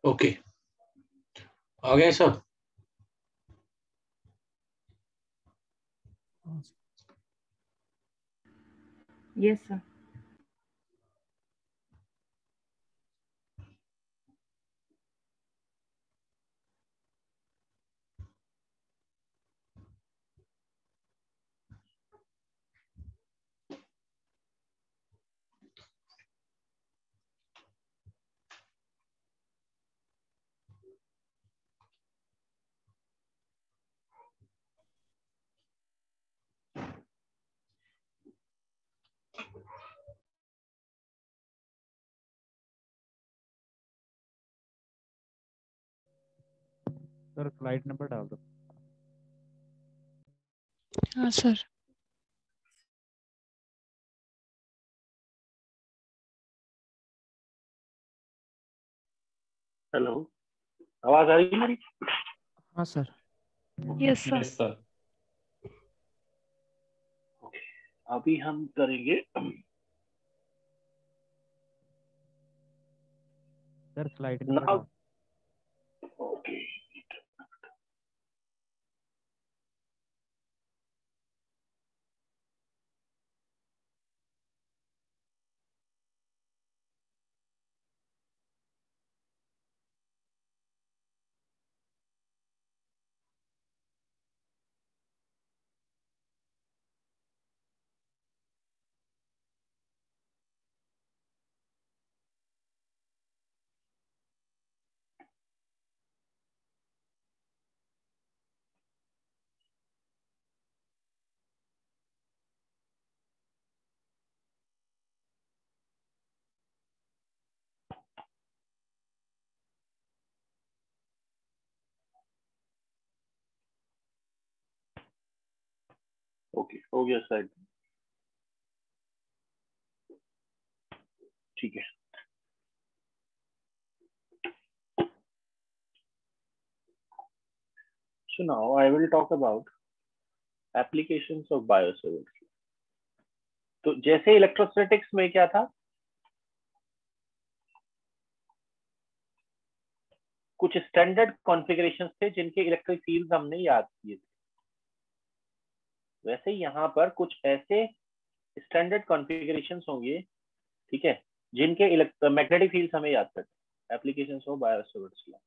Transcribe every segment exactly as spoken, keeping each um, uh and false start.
Okay, आ गए सब? Yes, sir. Sir slide number डाल दो। हाँ सर। हेलो, आवाज आ रही है मेरी? हाँ sir. Yes sir. Yes sir. Okay, अभी हम करेंगे सर स्लाइड नंबर नाउ। डाल। ओके, ओके, हो गया साइड। ठीक है, so now I will talk about applications of biosolids. तो जैसे इलेक्ट्रोस्टैटिक्स में क्या था, कुछ स्टैंडर्ड कॉन्फ़िगरेशंस थे जिनके इलेक्ट्रिक फील्ड्स हमने याद किए थे, वैसे यहाँ पर कुछ ऐसे स्टैंडर्ड कॉन्फ़िगरेशंस होंगे, ठीक है, जिनके मैग्नेटिक फील्ड्स हमें याद करते हैं। एप्लीकेशंस ऑफ बायोसॉलिड्स लॉ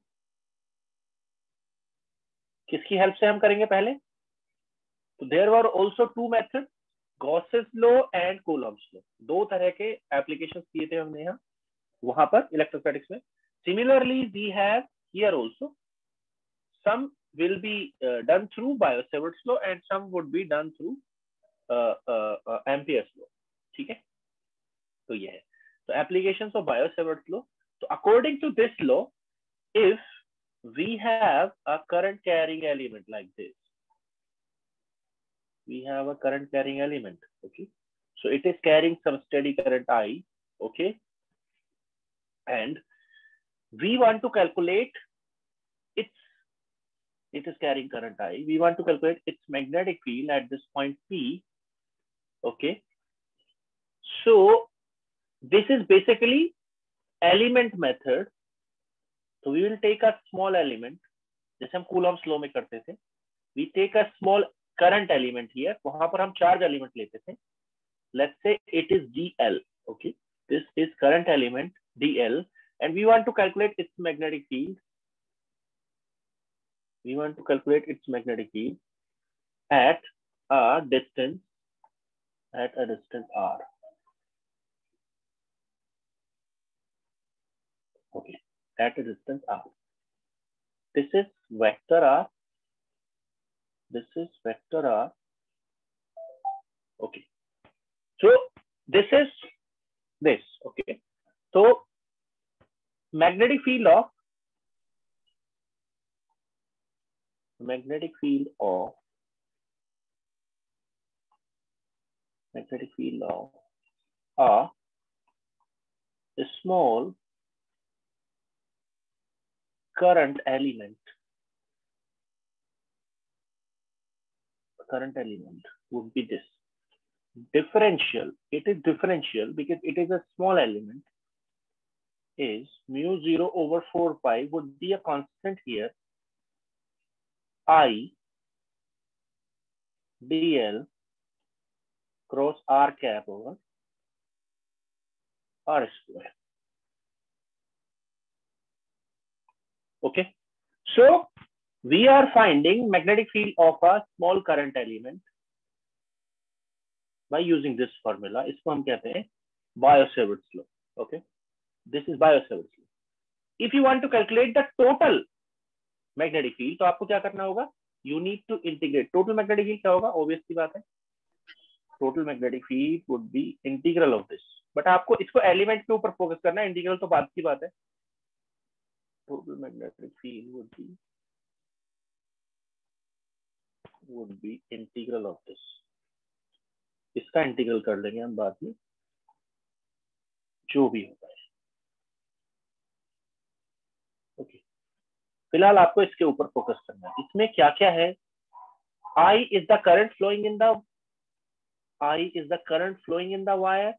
किसकी हेल्प से हम करेंगे पहले? तो there were also two method, Gauss's law and Coulomb's law. दो तरह के एप्लीकेशंस किए थे हमने यहाँ वहां पर इलेक्ट्रोस्टैटिक्स में। Similarly we have here also, some will be uh, done through Biot-Savart's law and some would be done through uh, uh, uh, Ampere's law. ठीक है, तो ये है तो applications of Biot-Savart's law. So according to this law, if we have a current carrying element like this, we have a current carrying element, okay, so it is carrying some steady current I, okay, and we want to calculate its, it is carrying current I, we want to calculate its magnetic field at this point P, okay. So this is basically element method. So we will take a small element, जैसे हम Coulomb's law में करते थे, we take a small current element here, वहां पर हम charge element लेते थे, let's say it is D L, okay, this is current element D L, and we want to calculate its magnetic field, we want to calculate its magnetic field at a distance, at a distance R, okay, at a distance R. This is vector R, this is vector R, okay. So this is this, okay. So magnetic field of magnetic field of magnetic field of a, a small current element, current element would be this. Differential, it is differential because it is a small element. is mu zero over four pi would be a constant here, I dl cross r cap over r square. Okay, so we are finding magnetic field of a small current element by using this formula. इसको हम कहते हैं Biot-Savart's law. Okay, this is Biot-Savart's law. If you want to calculate the total magnetic field, तो आपको क्या करना होगा? You need to integrate. Total magnetic field क्या होगा? Obvious सी बात है. Total magnetic field would be integral of this. But आपको इसको एलिमेंट के ऊपर फोकस करना है, इंटीग्रल तो बात की बात है. Total magnetic field would be would be integral of this. इसका इंटीग्रल कर लेंगे हम बाद में, जो भी होगा. ओके, फिलहाल आपको इसके ऊपर फोकस करना है. इसमें क्या क्या है? I is the current flowing in the I is the current flowing in the wire.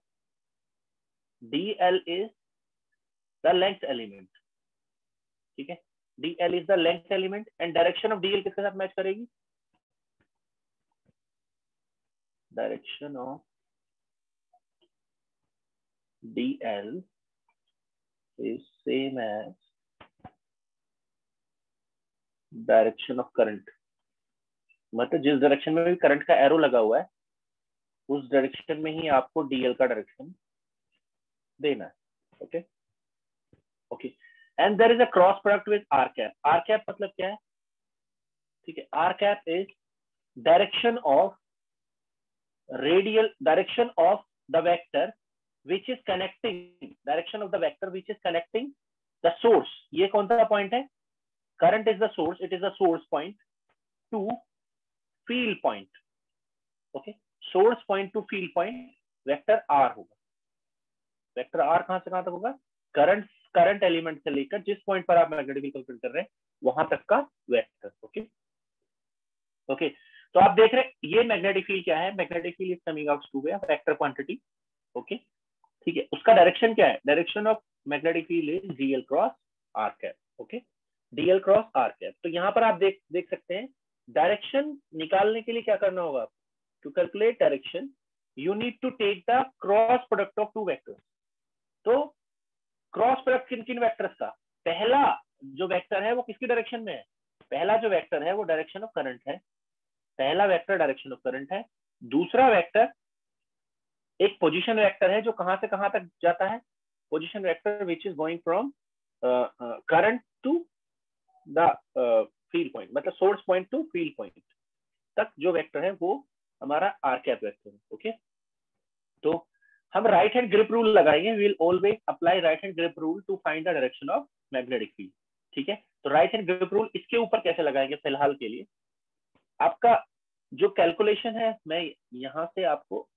dl is the length element. ठीक है, dl is the length element and direction of dl किसके साथ मैच करेगी? Direction of dl is same as direction of current. मतलब जिस direction में भी current का एरो लगा हुआ है उस डायरेक्शन में ही आपको डीएल का डायरेक्शन देना है. Okay okay, and there is a cross product with r cap. R cap मतलब क्या है? ठीक है, r cap is direction of radial direction of the vector which is connecting direction of the vector which is connecting the source. ये कौन सा point है? Current is the source, it is the source point to field point. Okay, source point to field point vector R होगा. Vector R कहां से कहां तक होगा? Current current element से लेकर जिस पॉइंट पर आप मैग्नेटिक फील्ड कैलकुलेट कर रहे हैं वहां तक का वेक्टर. ओके ओके, तो आप देख रहे हैं ये मैग्नेटिक फील्ड क्या है? Magnetic field is coming out to way vector quantity. Okay, ठीक है, उसका डायरेक्शन क्या है? Direction of magnetic field is dl cross r cap. Okay, dl cross r cap. तो यहाँ पर आप देख देख सकते हैं डायरेक्शन निकालने के लिए क्या करना होगा? To calculate direction you need to take the cross product of two vectors. तो क्रॉस प्रोडक्ट किन किन वेक्टर्स का? पहला जो वेक्टर है वो किसकी डायरेक्शन में है? पहला जो वेक्टर है वो डायरेक्शन ऑफ करंट है. पहला वेक्टर डायरेक्शन ऑफ करंट है. दूसरा वेक्टर एक पोजिशन वेक्टर है जो कहां से कहां तक जाता है? Position vector which is going from current to the field point, मतलब source point to field point तक जो वेक्टर है वो हमारा आर कैप वेक्टर है. ओके, तो हम राइट हैंड ग्रिप रूल लगाएंगे. We will always apply right hand grip rule to find the direction of magnetic field. ठीक है, तो राइट हैंड ग्रिप रूल इसके ऊपर कैसे लगाएंगे? फिलहाल के लिए आपका जो कैलकुलेशन है मैं यहां से आपको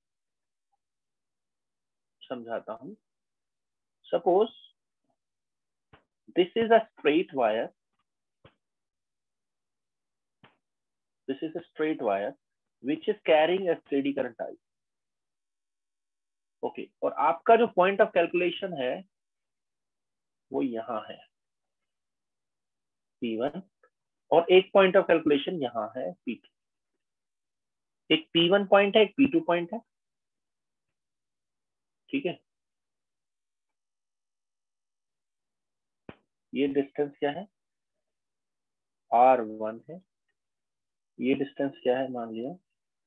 समझाता हूं. Suppose this is a straight wire. This is a straight wire which is carrying a steady current I. Okay, और आपका जो point of calculation है वो यहाँ है P वन और एक point of calculation यहाँ है P टू. एक P वन point है, एक P टू point है. ठीक है, ये डिस्टेंस क्या है? आर वन है. ये डिस्टेंस क्या है? मान लिया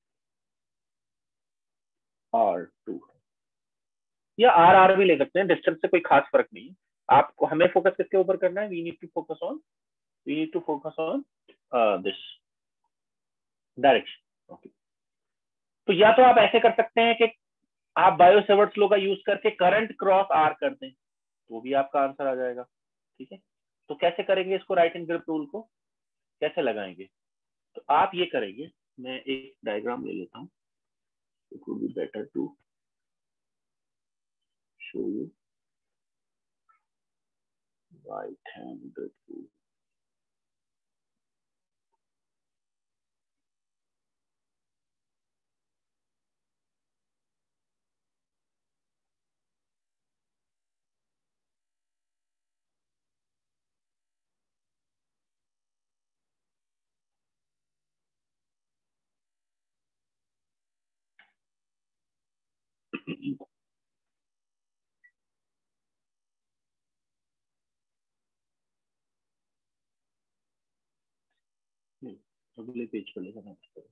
आर टू है, या आर आर भी ले सकते हैं. डिस्टेंस से कोई खास फर्क नहीं है. आपको हमें फोकस किसके ऊपर करना है? We need to focus on we need to focus on this direction. Okay, तो या तो आप ऐसे कर सकते हैं कि आप बायो-सेवर्ट्स लॉ का यूज करके करंट क्रॉस आर कर दें, तो भी आपका आंसर आ जाएगा. ठीक है, तो कैसे करेंगे इसको? राइट हैंड ग्रिप रूल को कैसे लगाएंगे? तो आप ये करेंगे, मैं एक डायग्राम ले लेता हूं. It would be better to show you right hand grip rule. अगले पेज पर लेकर आना।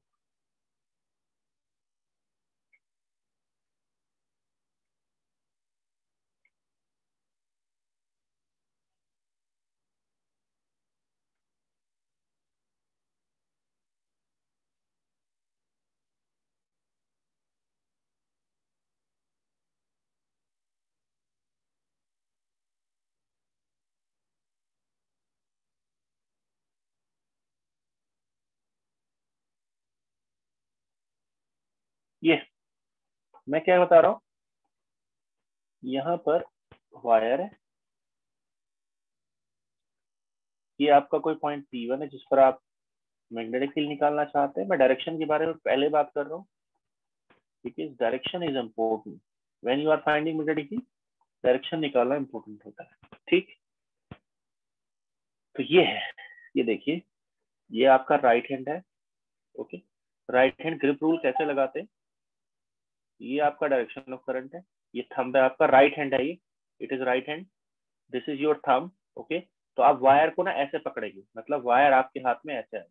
ये मैं क्या बता रहा हूं, यहां पर वायर है, ये आपका कोई पॉइंट पी वन है जिस पर आप मैग्नेटिक फील्ड निकालना चाहते हैं। मैं डायरेक्शन के बारे में पहले बात कर रहा हूँ, because direction is important when you are finding magnetic field. Direction निकालना इम्पोर्टेंट होता है, ठीक। तो ये है, ये देखिए, ये आपका राइट हैंड है, okay. Right hand grip rule कैसे लगाते हैं, ये आपका डायरेक्शन ऑफ करंट है, ये थंब है आपका, राइट हैंड है ये, it is right hand, this is your thumb, okay. तो आप वायर को ना ऐसे पकड़ेंगे, मतलब वायर आपके हाथ में ऐसे है,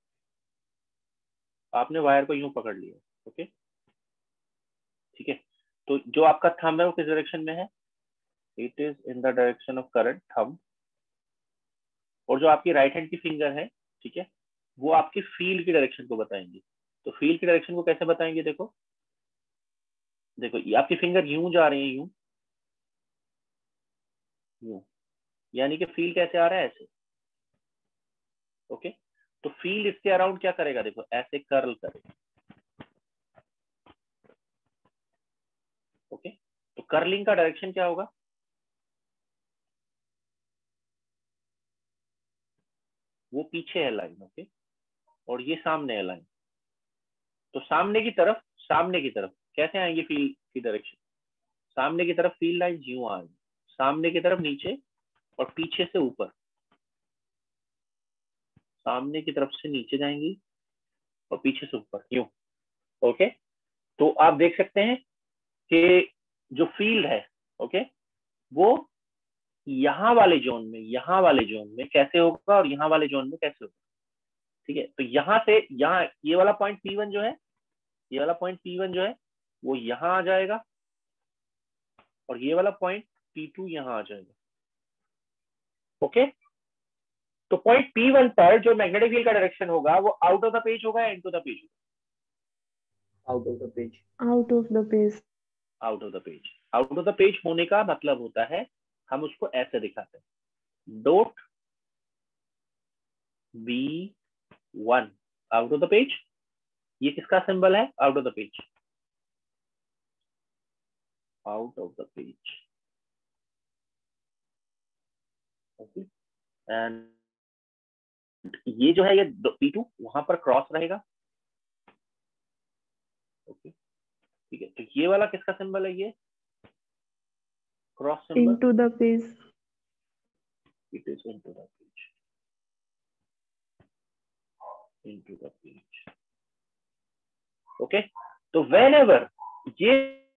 आपने वायर को यूं पकड़ लिया, ओके, ठीक है। तो जो आपका थंब है वो किस डायरेक्शन में है, it is in the direction of current, thumb. और जो आपकी राइट हैंड की फिंगर है, ठीक है, वो आपकी फील्ड की डायरेक्शन को बताएंगे। तो फील्ड की डायरेक्शन को कैसे बताएंगे, देखो देखो ये आपकी फिंगर यूं जा रही है, यूं यूं, यानी कि फील्ड कैसे आ रहा है, ऐसे, ओके। तो फील्ड इसके अराउंड क्या करेगा, देखो ऐसे कर्ल करेगा, ओके। तो कर्लिंग का डायरेक्शन क्या होगा, वो पीछे है लाइन, ओके, और ये सामने है लाइन। तो सामने की तरफ, सामने की तरफ कैसे आएंगे फील्ड की डायरेक्शन, सामने की तरफ फील्ड लाइन यूं आएंगी, सामने की तरफ नीचे और पीछे से ऊपर, सामने की तरफ से नीचे जाएंगी और पीछे से ऊपर, यूं, ओके। तो आप देख सकते हैं कि जो फील्ड है, ओके, वो यहाँ वाले जोन में, यहाँ वाले जोन में कैसे होगा और यहाँ वाले जोन में कैसे होगा, ठीक है। तो यहाँ से यहाँ ये वाला पॉइंट पी वन जो है, ये वाला पॉइंट पी वन जो है वो यहाँ आ जाएगा, और ये वाला पॉइंट पी टू यहाँ आ जाएगा, ओके। तो पॉइंट पी वन पर जो मैग्नेटिक फील्ड का डायरेक्शन होगा वो आउट ऑफ द पेज होगा या इनटू द पेज होगा, out of the page, out of the page, out of the page. Out of the page होने का मतलब होता है, हम उसको ऐसे दिखाते हैं, dot B one out of the page. ये किसका सिंबल है, out of the page, out of the page, okay. And ये जो है ये पी टू वहां पर क्रॉस रहेगा, ओके, ठीक है। तो ये वाला किसका सिंबल है, ये cross symbol, into the page, it is into the page, into the page, okay। तो whenever ये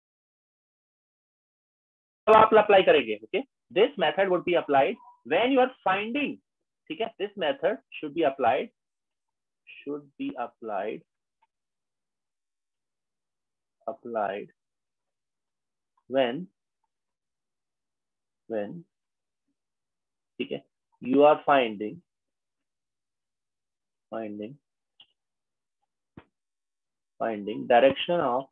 आप अप्लाई करेंगे, okay, this method would be applied when you are finding, ठीक है, this method should be applied, should be applied, applied when, when, ठीक है, you are finding, finding, finding direction of,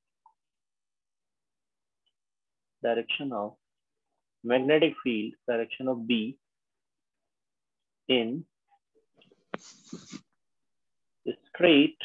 direction of magnetic field, direction of B in straight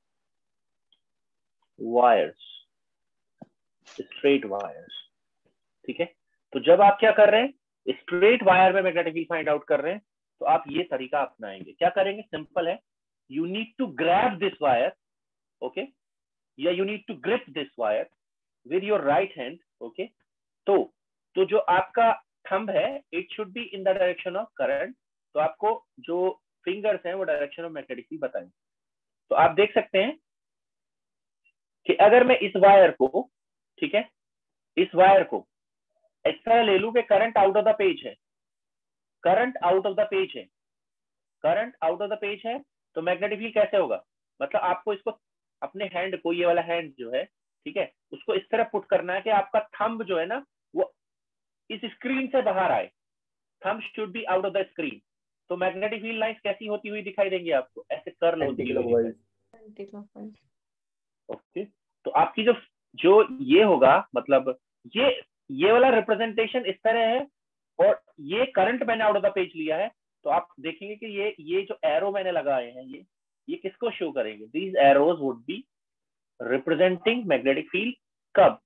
wires, straight wires, ठीक है। तो जब आप क्या कर रहे हैं, स्ट्रेट वायर में मैग्नेटिक फील्ड फाइंड आउट कर रहे हैं, तो आप ये तरीका अपनाएंगे। क्या करेंगे, सिंपल है, you need to grab this wire, okay, या you need to grip this wire with your right hand, okay. तो तो जो आपका थंब है, it should be in the direction of current. तो आपको जो फिंगर्स हैं वो डायरेक्शन ऑफ मैग्नेटिक फील्ड बताएंगे। तो आप देख सकते हैं कि अगर मैं इस वायर को, ठीक है, इस वायर को ऐसा ले लूं कि current out of the page है, current out of the page है, current out of the page है, तो मैग्नेटिक फील्ड कैसे होगा, मतलब आपको इसको अपने हैंड को, ये वाला हैंड जो है, ठीक है, उसको इस तरह पुट करना है कि आपका थंब जो है ना वो इस स्क्रीन से बाहर आए, thumb should be out of the screen. तो मैग्नेटिक फील्ड लाइंस कैसी होती हुई दिखाई देंगी आपको, ऐसे कर्ल होती हुई। ओके, तो आपकी जो जो ये होगा, मतलब ये ये वाला रिप्रेजेंटेशन इस तरह है, और ये करंट मैंने आउट ऑफ द पेज लिया है, तो आप देखेंगे कि ये ये जो एरो मैंने लगाए हैं, ये ये किसको शो करेंगे, these arrows would be representing magnetic field. कब,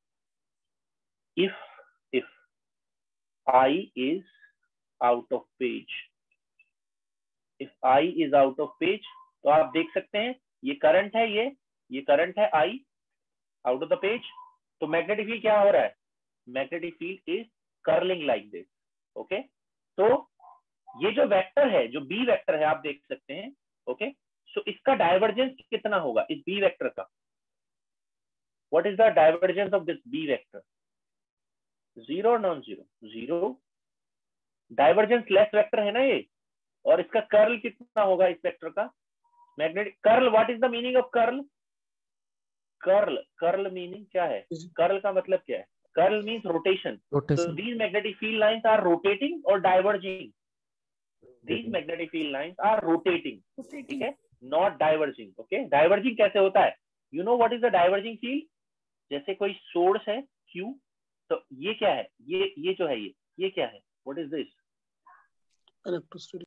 if if I is out of page, if I is out of page, तो आप देख सकते हैं ये करंट है, ये ये करंट है I out of the page, तो मैग्नेटिक फील्ड क्या हो रहा है, magnetic field is curling like this. Okay, तो ये जो वेक्टर है, जो बी वेक्टर है, आप देख सकते हैं। ओके, सो इसका डाइवर्जेंस कितना होगा इस बी वेक्टर का, what is the divergence of this B vector, zero और non zero, zero, divergence less vector है ना ये, और इसका कर्ल कितना होगा इस वेक्टर का, magnetic curl, what is the meaning of curl, curl curl meaning क्या है, कर्ल का मतलब क्या है, curl means rotation, so these magnetic field lines are rotating or diverging, these magnetic field lines are rotating, ठीक है, not diverging। okay, diverging कैसे होता है, you know what is the diverging field, जैसे कोई सोर्स है Q, तो ये क्या है, ये ये जो है, ये ये क्या है, what is this, electricity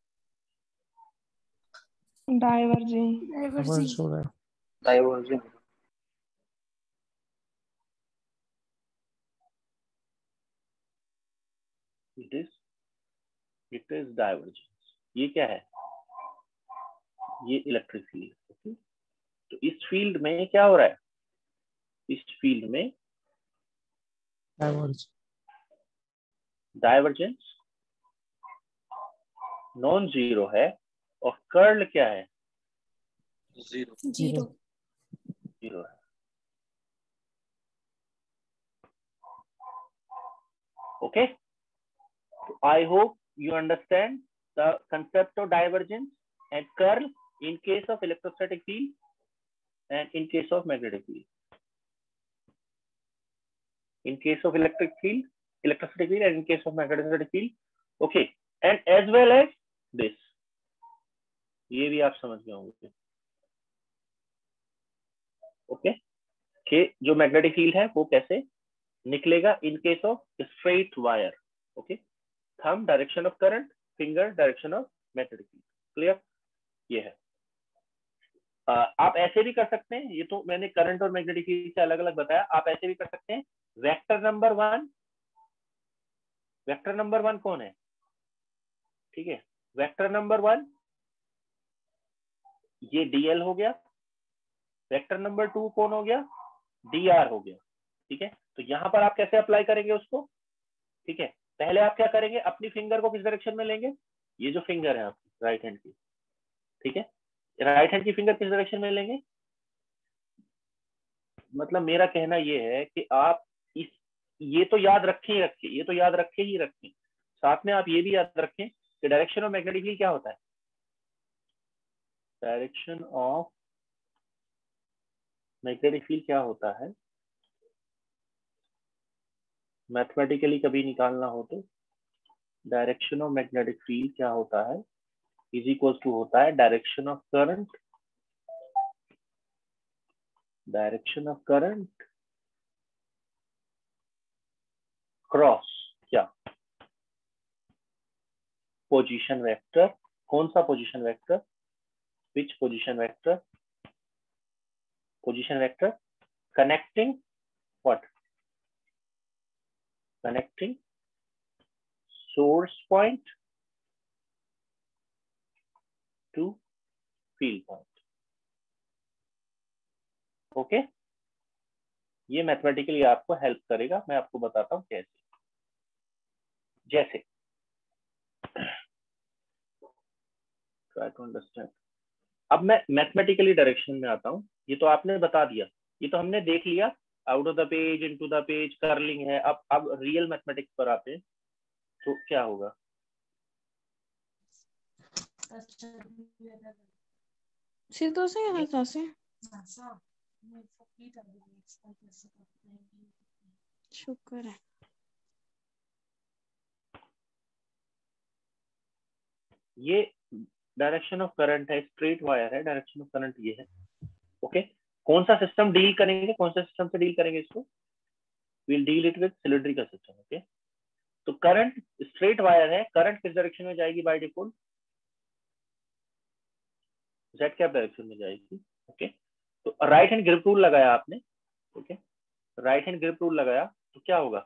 Diverging. Diverging. Diverging. it is it is divergence, ये क्या है, ये इलेक्ट्रिक फील्ड। ओके, तो इस फील्ड में क्या हो रहा है, इस फील्ड में डाइवर्जेंस नॉन जीरो है, और कर्ल क्या है, जीरो Zero. जीरो है। Okay, I hope you understand the concept of divergence and curl in case of electrostatic field and in case of magnetic field. In case of electric field, electrostatic field, and in case of magnetic field. Okay, and as well as this. ये भी आप समझ गए होंगे। Okay, कि जो magnetic field है वो कैसे निकलेगा in case of straight wire. Okay, thumb direction of current, finger direction of magnetic field. Clear, ये है। आ, आप ऐसे भी कर सकते हैं, ये तो मैंने करंट और मैग्नेटिक फील्ड से अलग अलग बताया, आप ऐसे भी कर सकते हैं। Vector number one, vector number one कौन है, ठीक है, वेक्टर नंबर वन ये डीएल हो गया, वेक्टर नंबर टू कौन हो गया, डीआर हो गया। ठीक है, तो यहां पर आप कैसे अप्लाई करेंगे उसको, ठीक है, पहले आप क्या करेंगे, अपनी फिंगर को किस डायरेक्शन में लेंगे, ये जो फिंगर है आपकी राइट हैंड की, ठीक है, राइट हैंड की फिंगर किस डायरेक्शन में लेंगे, मतलब मेरा कहना ये है कि आप इस ये तो याद रखें ही रखें, ये तो याद रखे ही रखें, साथ में आप ये भी याद रखें कि डायरेक्शन ऑफ मैग्नेटिक फील्ड क्या होता है, डायरेक्शन ऑफ मैग्नेटिक फील्ड क्या होता है, मैथमेटिकली कभी निकालना हो तो डायरेक्शन ऑफ मैग्नेटिक फील्ड क्या होता है, इज इक्वल टू होता है direction of current, direction of current cross क्या, पोजीशन वेक्टर, कौन सा position vector, which position vector, position vector connecting what, connecting source point to field point. Okay okay? ये mathematically आपको हेल्प करेगा, मैं आपको बताता हूं कैसे। जैसे ट्राई टू अंडरस्टैंड, अब मैं मैथमेटिकली डायरेक्शन में आता हूं, ये तो आपने बता दिया, ये तो हमने देख लिया, out of the page, into the page, curling है। अब अब रियल मैथमेटिक्स पर आते हैं, तो क्या होगा, सीधो से यहाँ कहाँ से? शुक्र है। ये डायरेक्शन ऑफ करंट है, स्ट्रेट वायर है, डायरेक्शन ऑफ करंट ये है। ओके, कौन सा सिस्टम डील करेंगे, कौन सा सिस्टम से डील करेंगे इसको? Will deal it with cylindrical system. Okay, तो करंट स्ट्रेट वायर है, करंट किस डायरेक्शन में जाएगी by default? Z cap direction में जाएगी। ओके, तो राइट हैंड ग्रिप रूल लगाया आपने। Okay, right hand grip rule लगाया तो क्या होगा?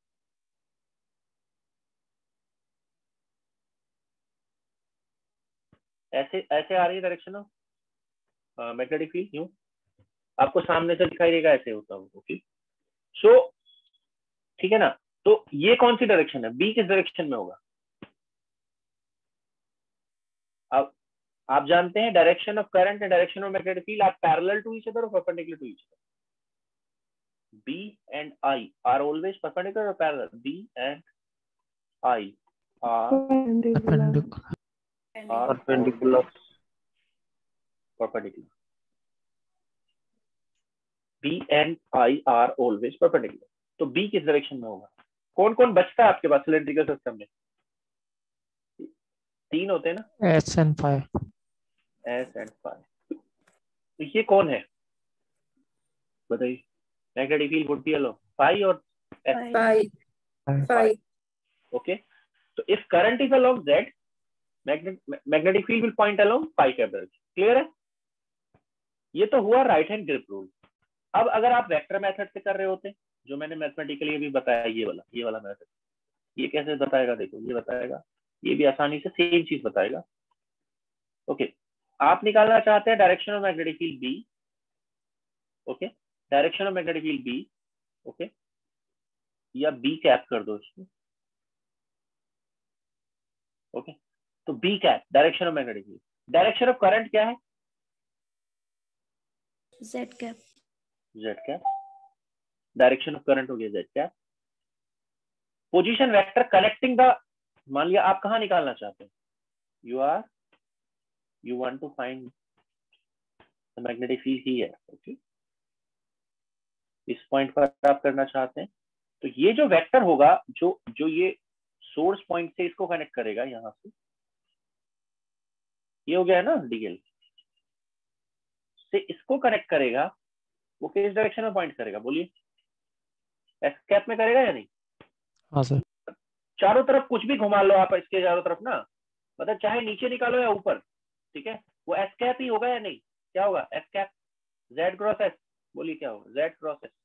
ऐसे ऐसे आ रही है डायरेक्शन ऑफ मैग्नेटिक फील्ड, यूं आपको सामने से दिखाई देगा, ऐसे होता है। ओके, सो ठीक है ना, तो ये कौन सी डायरेक्शन है? बी किस डायरेक्शन में होगा? अब आप जानते हैं direction of current and direction of magnetic field are parallel to each other और perpendicular to each other? B and I are always perpendicular or parallel? B and I are Perpendicular. are Perpendicular. perpendicular. B and I are always perpendicular. तो B किस direction में होगा? कौन कौन बचता है आपके पास सिलिंड्रिकल सिस्टम में? तीन होते हैं ना, S and phi. S and phi। तो ये कौन है बताइए? Magnetic field would be along phi और S। Phi. Phi. Okay, so if current is along Z, magnet magnetic field will point along phi cap direction। Clear है? ये तो हुआ राइट हैंड ग्रिप रूल। अब अगर आप वेक्टर मेथड से कर रहे होते, जो मैंने मैथमेटिकली अभी बताया, ये वाला ये वाला मेथड, ये कैसे बताएगा? देखो, ये बताएगा, ये भी आसानी से सेम चीज बताएगा। ओके, आप निकालना चाहते हैं direction of magnetic field B. Okay, direction of magnetic field B. Okay, या बी कैप कर दो इसको। ओके, तो B cap direction of magnetic field. Direction of current क्या है? Z cap. Z cap. Direction of current हो गया Z cap. Position vector connecting the, मान लिया आप कहां निकालना चाहते हैं? You are you want to find the magnetic field here. Okay, इस पॉइंट पर आप करना चाहते हैं, तो ये जो वेक्टर होगा, जो जो ये सोर्स पॉइंट से इसको कनेक्ट करेगा, यहां से ये हो गया है ना डीएल, से इसको कनेक्ट करेगा, वो किस डायरेक्शन में पॉइंट करेगा? बोलिए, एस कैप में करेगा या नहीं? हाँ सर। चारों तरफ कुछ भी घुमा लो आप इसके चारों तरफ ना, मतलब चाहे नीचे निकालो या ऊपर, ठीक है, वो एस कैप ही होगा या नहीं? क्या होगा? S cap, Z cross S. बोलिए क्या होगा? जेड क्रॉस एस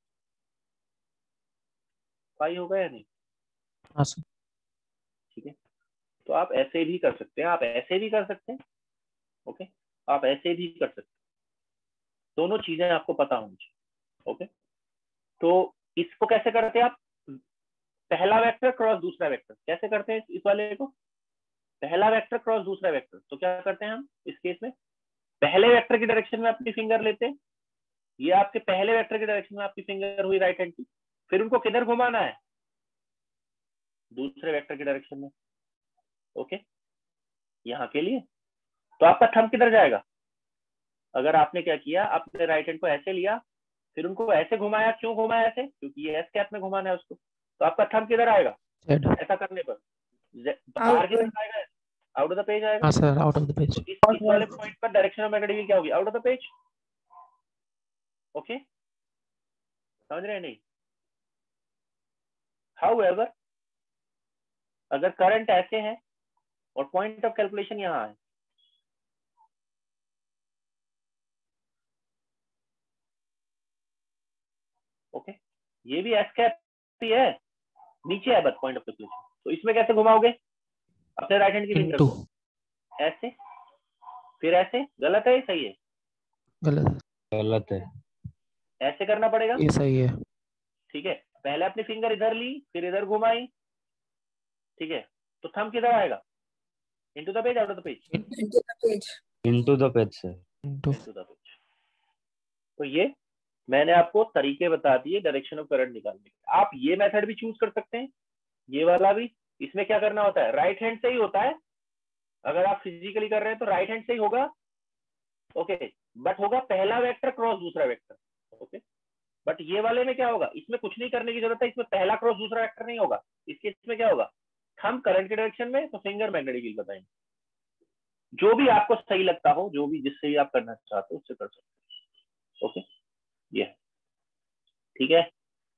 पाई होगा या नहीं? हाँ सर। ठीक है, तो आप ऐसे भी कर सकते हैं, आप ऐसे भी कर सकते हैं। ओके, आप ऐसे भी कर सकते हैं, दोनों चीजें आपको पता होनी चाहिए। ओके, तो इसको कैसे करते हैं आप? पहला वेक्टर क्रॉस दूसरा वेक्टर, कैसे करते हैं इस वाले को? पहला वेक्टर क्रॉस दूसरा वेक्टर, तो क्या करते हैं हम इस केस में? पहले वेक्टर की डायरेक्शन में अपनी फिंगर लेते हैं, ये आपके पहले वेक्टर की डायरेक्शन में आपकी फिंगर हुई राइट हैंड की, फिर उनको किधर घुमाना है? दूसरे वेक्टर की डायरेक्शन में। ओके, यहां के लिए तो आपका थंब किधर जाएगा? अगर आपने क्या किया, आपने राइट हैंड को ऐसे लिया, फिर उनको ऐसे घुमाया, क्यों घुमाया ऐसे? क्योंकि ये एस कैप में घुमाना है उसको, तो आपका थंब किधर आएगा? ऐसा करने पर बाहर की तरफ आएगा, आउट ऑफ द पेज आएगा। हाँ sir, out of the page. तो इस, इस वाले पॉइंट पर डायरेक्शन ऑफ मैग्नेटिक फील्ड क्या होगी? Out of the page. Okay, समझ रहे हैं नहीं? हाउएवर, अगर करंट ऐसे है और पॉइंट ऑफ कैलकुलेशन यहां है, ओके, ये भी एस कैप ही है, नीचे है बस पॉइंट ऑफ कैलकुलेशन, तो इसमें कैसे घुमाओगे अपने राइट हैंड की फिंगर को? ऐसे, फिर ऐसे। गलत है, सही है? गलत गलत है। ऐसे करना पड़ेगा। ये सही है। ठीक है, पहले अपनी फिंगर इधर ली, फिर इधर घुमाई, ठीक है, तो थंब किधर आएगा? Into the page, out of the page? Into the page. Into the page से। Into into the page. तो ये मैंने आपको तरीके बता दिए डायरेक्शन ऑफ करंट निकालने के। आप ये मेथड भी चूज कर सकते हैं, ये वाला भी। इसमें क्या करना होता है? राइट हैंड से ही होता है, अगर आप फिजिकली कर रहे हैं तो राइट हैंड से ही होगा, ओके, बट होगा पहला वेक्टर क्रॉस दूसरा वेक्टर। ओके, बट ये वाले में क्या होगा, इसमें कुछ नहीं करने की जरूरत है, इसमें पहला क्रॉस दूसरा वेक्टर नहीं होगा। इसके इसमें क्या होगा, हम करंट के डायरेक्शन में तो फिंगर मैग्नेटिक फील्ड बताएंगे। जो भी आपको सही लगता हो, जो भी जिससे ही आप करना चाहते हो उससे कर सकते हो। ओके, ये ठीक है,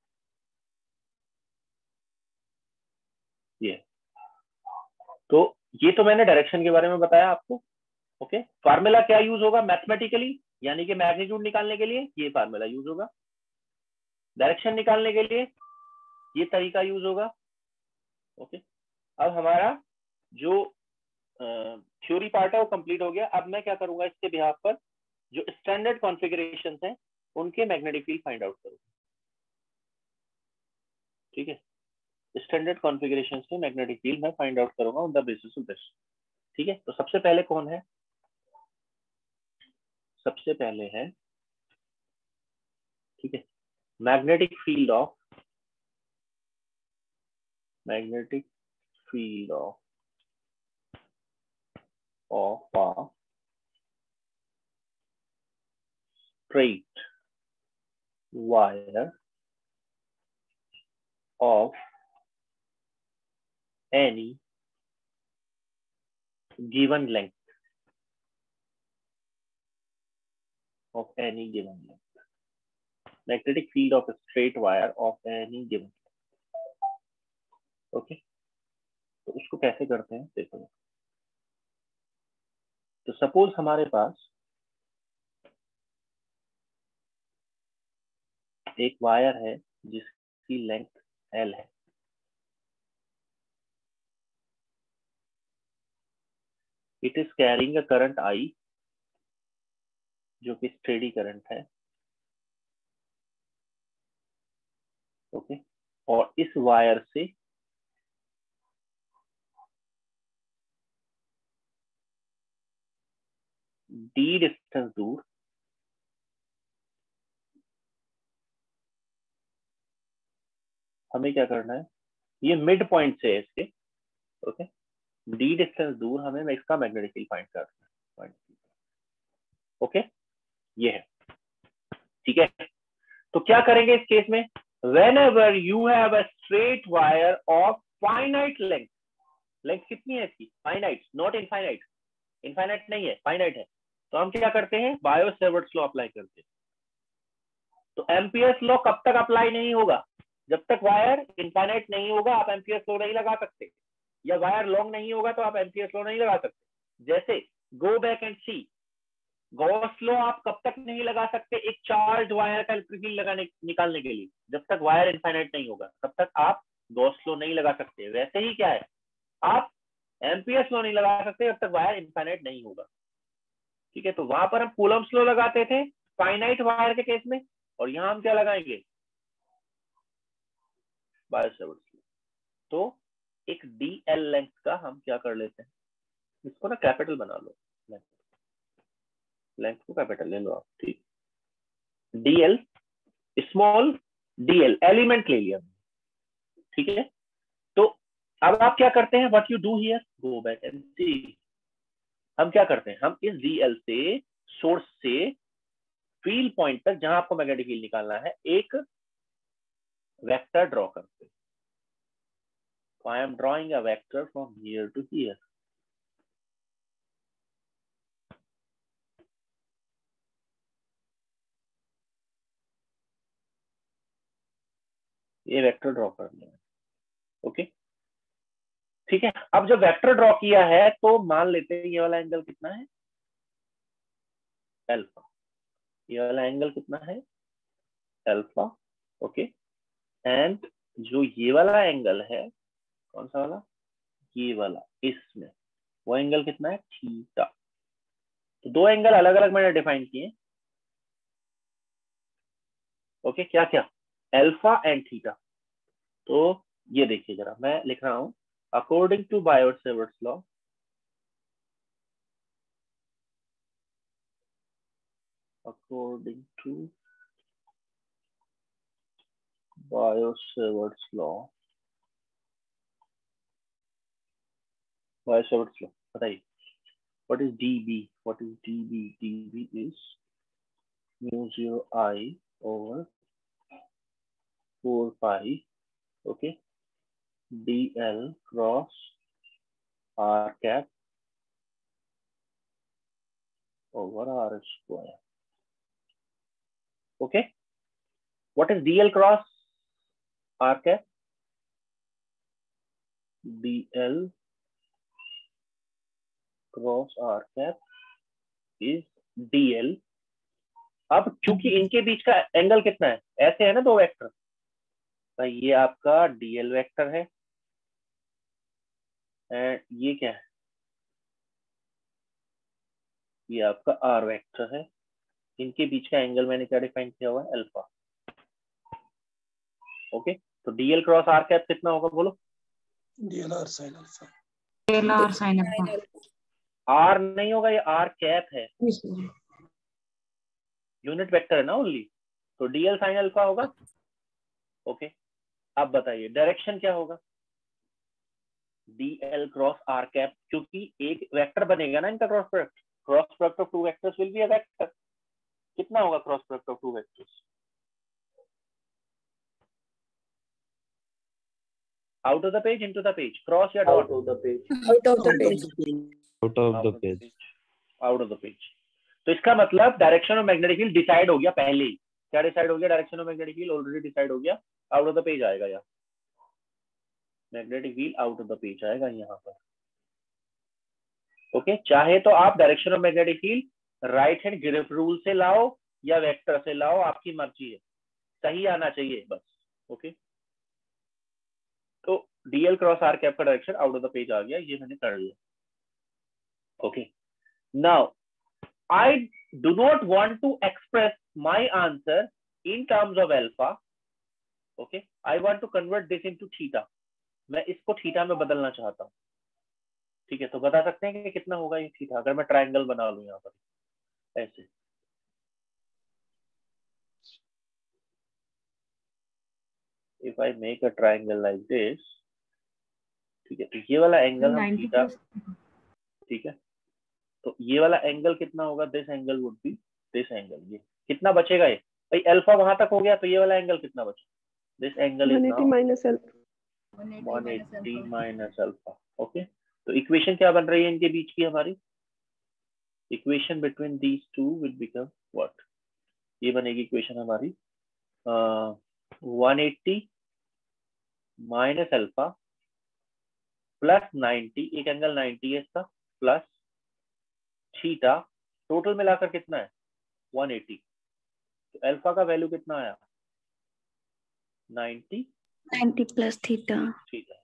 ये तो ये तो मैंने डायरेक्शन के बारे में बताया आपको। ओके, फार्मूला क्या यूज होगा मैथमेटिकली, यानी कि मैग्नीट्यूड निकालने के लिए ये फार्मूला यूज होगा, डायरेक्शन निकालने के लिए ये तरीका यूज होगा। ओके, अब हमारा जो थ्योरी पार्ट है वो कंप्लीट हो गया। अब मैं क्या करूंगा, इसके बिहाफ पर जो स्टैंडर्ड कॉन्फ़िगरेशंस हैं उनके मैग्नेटिक फील्ड फाइंड आउट करूंगा। ठीक है, स्टैंडर्ड कॉन्फ़िगरेशंस के मैग्नेटिक फील्ड मैं फाइंड आउट करूंगा on the basis of this. ठीक है, तो सबसे पहले कौन है, सबसे पहले है, ठीक है, magnetic field of magnetic field of of a straight wire of any given length of any given length, magnetic field of a straight wire of any given length. Okay, तो उसको कैसे करते हैं देखो। तो सपोज हमारे पास एक वायर है जिसकी लेंथ एल है, it is carrying a current I जो कि स्टेडी करंट है। ओके, और इस वायर से डी डिस्टेंस दूर हमें क्या करना है, ये मिड पॉइंट से है इसके। ओके, डी डिस्टेंस दूर हमें इसका मैग्नेटिक फील्ड फाइंड करना है। ओके, ये है, ठीक है। तो क्या करेंगे इस केस में, whenever you have a straight wire of finite length, लेंथ कितनी है इसकी, फाइनाइट, नॉट इनफाइनाइट, इनफाइनाइट नहीं है, फाइनाइट है, तो हम क्या करते हैं, बायो सेवर्ट्स लॉ अप्लाई करते हैं। तो एम्पियर्स लॉ कब तक अप्लाई नहीं होगा, जब तक वायर इनफाइनाइट नहीं होगा आप एम्पियर्स लॉ नहीं लगा सकते, या वायर लॉन्ग नहीं होगा तो आप एम्पियर्स लॉ नहीं लगा सकते। जैसे go back and see, Gauss law आप कब तक नहीं लगा सकते एक चार्ज वायर का इलेक्ट्रिक फील्ड लगाने निकालने के लिए, जब तक वायर इनफाइनाइट नहीं होगा तब तक आप गॉस लॉ नहीं लगा सकते। वैसे ही क्या है, आप एम्पियर्स लॉ नहीं लगा सकते जब तक वायर इनफाइनाइट नहीं होगा। ठीक है, तो वहां पर हम कूलम्स लॉ लगाते थे फाइनाइट वायर के केस में, और यहां हम क्या लगाएंगे, बायो सेवर्ट्स लॉ। तो एक डी एल लेंथ का हम क्या कर लेते हैं, इसको ना कैपिटल बना लो, लेंथ को कैपिटल ले लो आप। ठीक, डीएल स्मॉल डीएल एलिमेंट ले लिया, ठीक है। तो अब आप क्या करते हैं, what you do here, go back and see. हम क्या करते हैं, हम इस डीएल से सोर्स से फील्ड पॉइंट तक जहां आपको मैग्नेटिक फील्ड निकालना है एक वेक्टर ड्रॉ करते हैं। तो I am drawing a vector from here to here. ये वेक्टर ड्रॉ करना है। ओके, ठीक है। अब जब वेक्टर ड्रॉ किया है तो मान लेते हैं ये वाला एंगल कितना है, अल्फा। ये वाला एंगल कितना है, अल्फा। ओके, एंड जो ये वाला एंगल है, कौन सा वाला, ये वाला, इसमें वो एंगल कितना है, थीटा। तो दो एंगल अलग अलग मैंने डिफाइन किए। ओके, क्या क्या, अल्फा एंड थीटा। तो ये देखिए जरा, मैं लिख रहा हूं, according to Biot Savart's law, according to Biot Savart's law, Biot Savart's law बताइए, what is dB? What is dB? dB is mu zero I over four pi, okay, dl cross r cap over r square. Okay, what is dl cross r cap? dl cross r cap is dl. अब चूंकि इनके बीच का angle कितना है, ऐसे है ना दो वेक्टर, तो ये आपका dl वेक्टर है एंड ये क्या है, ये आपका r वेक्टर है. इनके बीच का एंगल मैंने क्या डिफाइन किया हुआ है, अल्फा. ओके, तो dl क्रॉस r कैप कितना होगा बोलो? dlr sin alpha. dlr sin alpha. r नहीं होगा, ये r कैप है, यूनिट वेक्टर है ना ओनली, तो dl sin अल्फा होगा. ओके, अब बताइए डायरेक्शन क्या होगा? dl क्रॉस r कैप, क्योंकि एक वेक्टर बनेगा ना इनका cross product. Cross product of two vectors will be a vector. कितना होगा cross product of two vectors? Out of the page, into the page, cross या dot? Out of the page. Out of the Out page. of the page. Out of the page. Out of the page. तो इसका मतलब direction of magnetic field decide हो गया पहले ही. क्या decide हो गया? Direction of magnetic field already decide हो गया. आउट ऑफ द पेज आएगा, यहाँ magnetic field out of the page आएगा यहाँ पर. ओके, चाहे तो आप direction of magnetic field right hand grip rule से लाओ या वेक्टर से लाओ, आपकी मर्जी है, सही आना चाहिए बस. ओके, तो डीएल क्रॉस आर कैप का direction out of the page आ गया, ये मैंने कर लिया. Okay, now I do not want to express my answer in terms of alpha. Okay, I want to convert this into theta. मैं इसको theta में बदलना चाहता हूँ. ठीक है, तो बता सकते हैं कि कितना होगा ये थीटा अगर मैं ट्रायंगल बना लूं यहाँ पर ऐसे. If I make a triangle like this, ठीक है, तो ये वाला एंगल हम थीटा, ठीक है, तो ये वाला एंगल कितना होगा? This angle would be this angle. ये कितना बचेगा? ये भाई अल्फा वहां तक हो गया, तो ये वाला एंगल कितना बचा? This angle is now minus alpha. one eighty minus alpha. Okay, तो इक्वेशन क्या बन रही है इनके बीच की हमारी? Equation between these two will become what? ये बनेगी इक्वेशन हमारी one eighty minus alpha plus ninety, एक एंगल नाइन्टी है इसका, प्लस थीटा, टोटल मिलाकर कितना है? One eighty. तो अल्फा का वैल्यू कितना आया? Ninety ninety plus theta. Theta.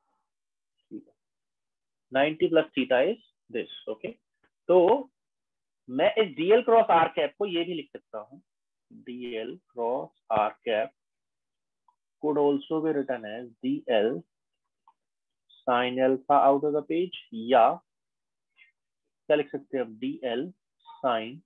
Ninety plus theta is this. Okay, तो मैं इस डीएल क्रॉस आर कैप को ये भी लिख सकता हूँ. Dl cross r cap could also be written as dl sin alpha out of the page, या क्या लिख सकते हैं हम? dl sin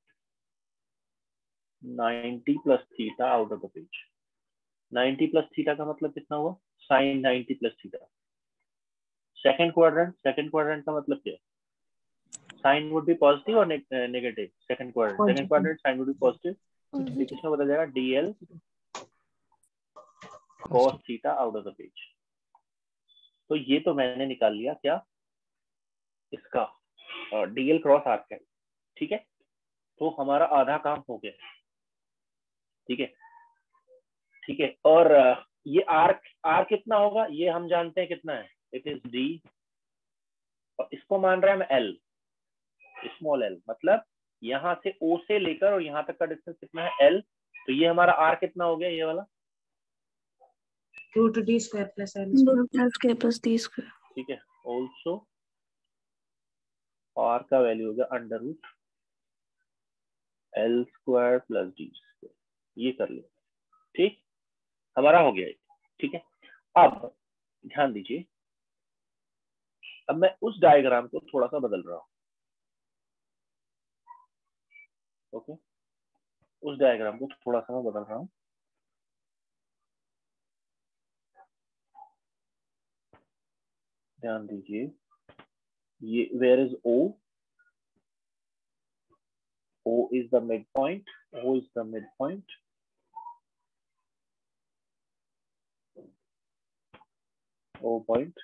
ninety plus theta out of the page. Ninety plus theta का मतलब कितना हुआ? sin ninety plus theta. Second quadrant, second quadrant का मतलब क्या है? साइन वुड बी पॉजिटिव और negative. Second quadrant, second quadrant sine would be positive. किसमें बदल जाएगा? Dl cos theta out of the page. तो ये तो मैंने निकाल लिया क्या? इसका डीएल क्रॉस आर कैप. ठीक है, तो हमारा आधा काम हो गया. ठीक है, ठीक है, और ये आर आर कितना होगा ये हम जानते हैं कितना है. इट इज डी, और इसको मान रहे हैं हम एल, स्मॉल एल, मतलब यहां से ओ से लेकर और यहां तक का डिस्टेंस कितना है? एल. तो ये हमारा आर कितना हो गया? ये वाला root d square plus l Root plus k plus d square. ठीक है. ऑल्सो आर का वैल्यू हो गया under root l square plus d square. ये कर लिया. ठीक, हमारा हो गया ये. ठीक है, अब ध्यान दीजिए, अब मैं उस डायग्राम को थोड़ा सा बदल रहा हूं. ओके, उस डायग्राम को थोड़ा सा मैं बदल रहा हूं. ध्यान दीजिए, ये where is O? O is the midpoint. O is the midpoint. O point.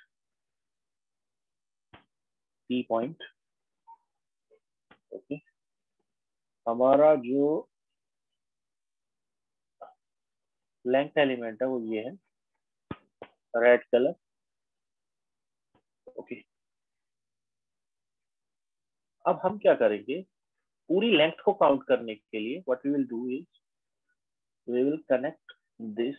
P point. Okay, हमारा जो लेंथ एलिमेंट है वो ये है, रेड कलर। ओके, अब हम क्या करेंगे, पूरी लेंथ को काउंट करने के लिए what we will do is we will connect this.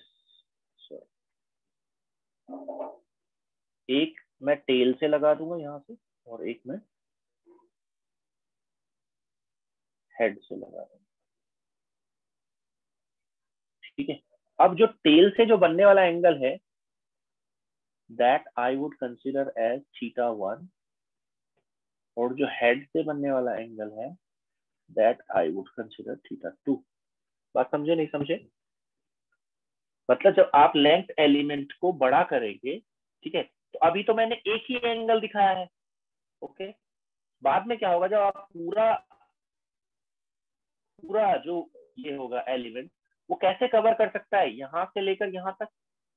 एक मैं टेल से लगा दूंगा यहां से और एक मैं हेड से लगा दूंगा। ठीक है, अब जो टेल से जो बनने वाला एंगल है that I would consider as theta one, और जो हेड से बनने वाला एंगल है that I would consider theta two. बात समझे नहीं समझे? मतलब जब आप लेंथ एलिमेंट को बड़ा करेंगे, ठीक है, तो अभी तो मैंने एक ही एंगल दिखाया है। ओके, बाद में क्या होगा, जब आप पूरा पूरा जो ये होगा एलिमेंट वो कैसे कवर कर सकता है यहां से लेकर यहां तक,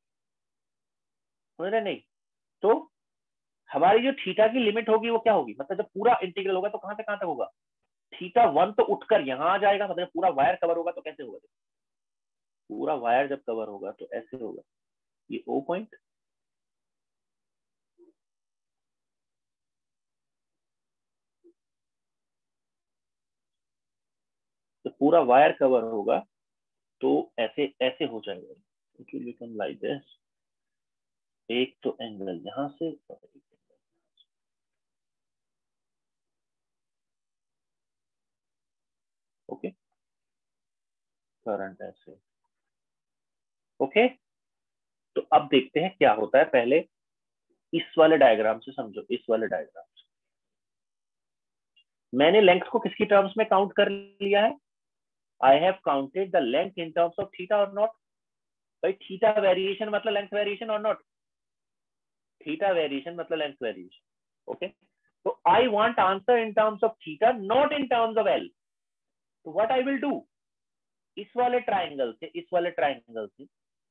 समझ रहे नहीं? तो हमारी जो थीटा की लिमिट होगी वो क्या होगी, मतलब जब पूरा इंटीग्रल होगा तो कहां से कहां तक होगा, थीटा वन तो उठकर यहां आ जाएगा, मतलब पूरा वायर कवर होगा तो कैसे होगा, पूरा वायर जब कवर होगा तो ऐसे होगा, ये ओ पॉइंट, तो पूरा वायर कवर होगा तो ऐसे ऐसे हो जाएगा, it will become like this. एक तो एंगल यहां से और एक ओके, करंट ऐसे। ओके, तो अब देखते हैं क्या होता है, पहले इस वाले डायग्राम से समझो, इस वाले डायग्राम से मैंने लेंथ को किसकी टर्म्स में काउंट कर लिया है, I have counted the length in terms of theta or not? भाई थीटा वेरिएशन मतलब लेंथ वेरिएशन और नॉट, थीटा वेरिएशन मतलब लेंथ वेरिएशन। ओके, तो I want answer in terms of theta, not in terms of L. तो what I will do, इस वाले triangle से इस वाले ट्राइंगल से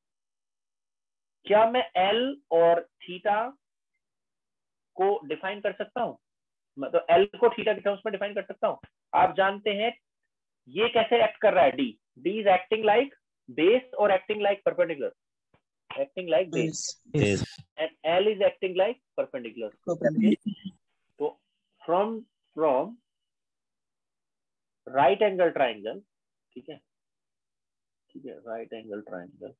क्या मैं L और थीटा को डिफाइन कर सकता हूं, मतलब L को थीटा के टर्म्स में डिफाइन कर सकता हूं। आप जानते हैं ये कैसे एक्ट कर रहा है, D D is acting like base और acting like perpendicular, acting like base, Yes. And L is acting like perpendicular. तो from from right angle triangle, ठीक है ठीक है राइट एंगल ट्राइंगल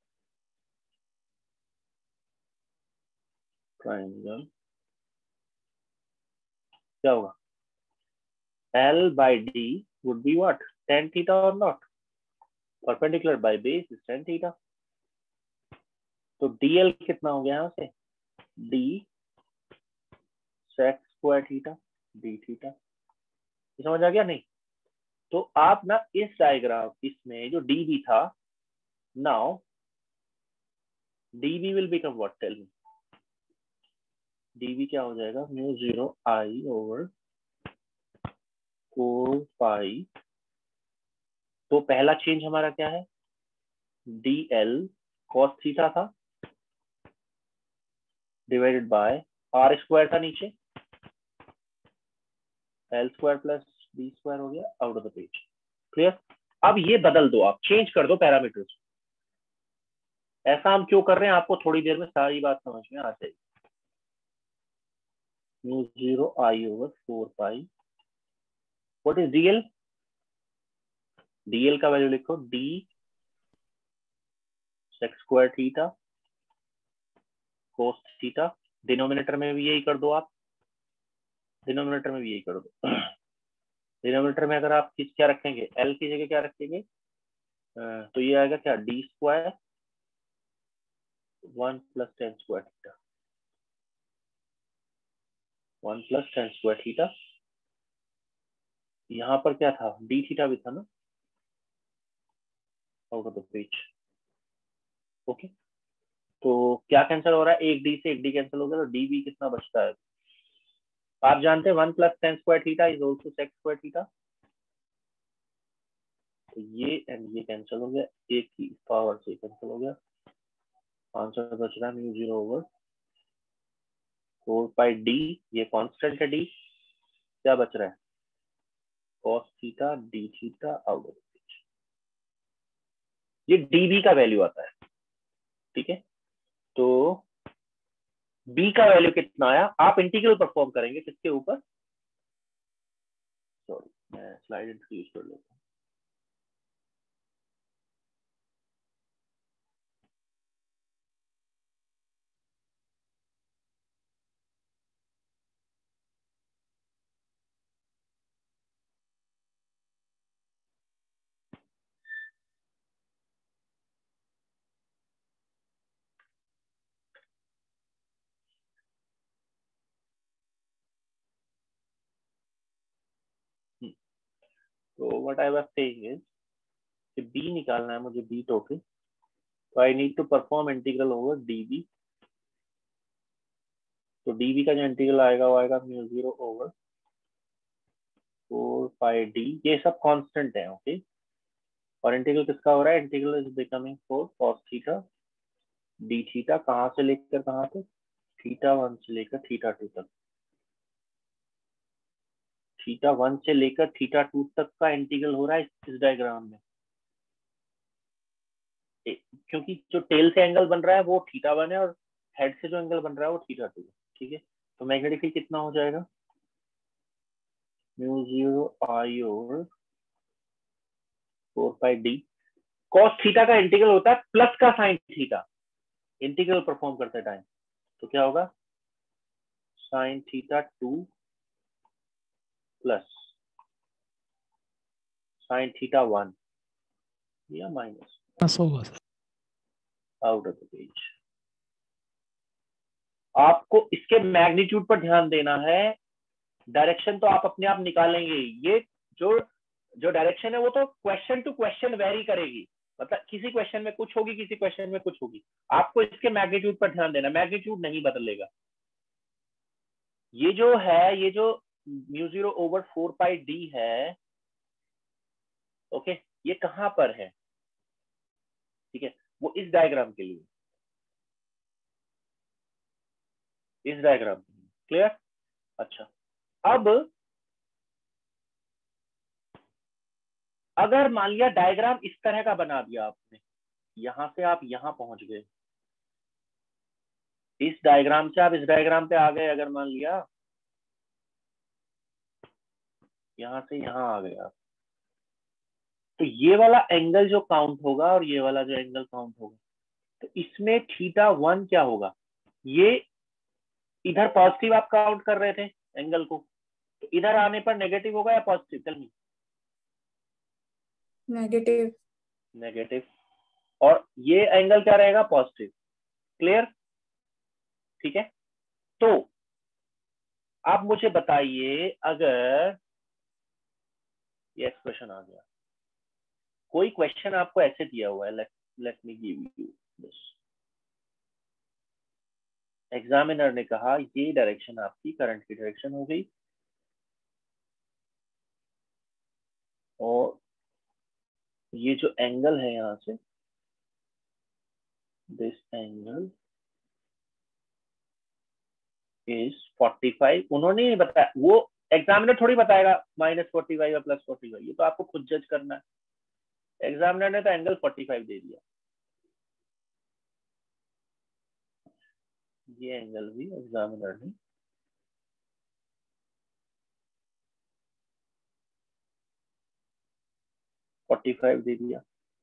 ट्राइंगल क्या होगा, L by D would be what, tan theta or not, perpendicular by base is tan theta। तो dl कितना हो गया यहाँ से, d sec square theta d theta, समझ आ गया नहीं? तो आप ना इस डायग्राम इसमें जो db था, now db will become what, tell me, db क्या हो जाएगा, mu zero I over four pi. तो पहला चेंज हमारा क्या है, dl cos थीटा था डिवाइडेड बाय आर स्क्वायर था नीचे, L square plus B square हो गया out of the page. Clear? अब ये बदल दो, आप चेंज कर दो पैरामीटर्स। ऐसा हम क्यों कर रहे हैं, आपको थोड़ी देर में सारी बात समझ में आ जाएगी। Mu zero I over four pi, what is dl, dl का वैल्यू लिखो d sec square theta cos theta, denominator में भी यही कर दो आप, डिनोमिनेटर में भी यही कर दो। डिनोमिनेटर में अगर आप किस क्या रखेंगे, l की जगह क्या रखेंगे, तो ये आएगा क्या, d square one plus tan square theta, one plus tan square theta. यहाँ पर क्या था, d थीटा भी था ना, out of the page. Okay, तो क्या कैंसिल हो रहा है, एक d से एक d कैंसिल हो गया, तो db कितना बचता है, आप जानते हैं one plus tan square theta is also sec square theta. तो ये एंड ये कैंसिल हो गया, एक की पावर से कैंसिल हो गया, आंसर बच रहा है mu zero over four pi D, ये कांस्टेंट है डी, क्या बच रहा है cos theta D theta out of the, ये डीबी का वैल्यू आता है, ठीक है। तो बी का वैल्यू कितना आया, आप इंटीग्रल परफॉर्म करेंगे किसके ऊपर, सॉरी मैं स्लाइड इंट्रोड्यूस कर लेता हूँ। तो what I was saying is कि बी निकालना है मुझे, बी टोटल, तो I need to perform integral over dB. तो डीबी का जो इंटीग्रल आएगा वो आएगा mu zero over four pi D, ये सब कांस्टेंट है, ओके। और इंटीग्रल किसका हो रहा है, integral is becoming four cos theta D theta, कहां से लेकर कहां तक, थीटा वन से लेकर थीटा टू तक, थीटा वन से लेकर थीटा टू तक का इंटीग्रल हो रहा है इस डायग्राम में, क्योंकि जो टेल से एंगल बन रहा है वो थीटा वन है और हेड से जो एंगल बन रहा है वो थीटा टू है, ठीक है। तो मैग्नेटिक फील्ड कितना हो जाएगा, mu zero I over four pi D, cos theta का इंटीग्रल होता है प्लस का साइन थीटा, इंटीग्रल परफॉर्म करते टाइम, तो क्या होगा sine theta two plus sine theta one या माइनस प्लस होगा sir. Out of the page. आपको इसके मैग्नीट्यूड पर ध्यान देना है, डायरेक्शन तो आप अपने आप निकालेंगे, ये जो जो डायरेक्शन है वो तो क्वेश्चन टू क्वेश्चन वेरी करेगी, मतलब किसी क्वेश्चन में कुछ होगी किसी क्वेश्चन में कुछ होगी, आपको इसके मैग्नीट्यूड पर ध्यान देना, मैग्नीट्यूड नहीं बदलेगा। ये जो है, ये जो mu zero over four pi D है, ओके, ये कहां पर है, ठीक है, वो इस डायग्राम के लिए, इस डायग्राम के लिए, क्लियर। अच्छा, अब अगर मान लिया डायग्राम इस तरह का बना दिया आपने, यहां से आप यहां पहुंच गए, इस डायग्राम से आप इस डायग्राम पे आ गए, अगर मान लिया यहां से यहां आ गए आप, तो ये वाला एंगल जो काउंट होगा और ये वाला जो एंगल काउंट होगा, तो इसमें थीटा वन क्या होगा, ये इधर पॉजिटिव आप काउंट कर रहे थे एंगल को, तो इधर आने पर नेगेटिव होगा या positive, tell me. Negative. Negative, और ये एंगल क्या रहेगा, पॉजिटिव, क्लियर, ठीक है। तो आप मुझे बताइए, अगर ये एक्सप्रेशन आ गया, कोई क्वेश्चन आपको ऐसे दिया हुआ है, let let me give you this, examiner ने कहा ये डायरेक्शन आपकी करंट की डायरेक्शन हो गई, और ये जो एंगल है यहां से, this angle is forty five, उन्होंने नहीं बताया, वो एग्जामिनर थोड़ी बताएगा माइनस फोर्टी फाइव या प्लस फोर्टी फाइव, ये तो आपको खुद जज करना है। एग्जामिनर ने तो एंगल फोर्टी फाइव दे दिया, ये एंगल भी एग्जामिनर ने फोर्टी फाइव दे दिया,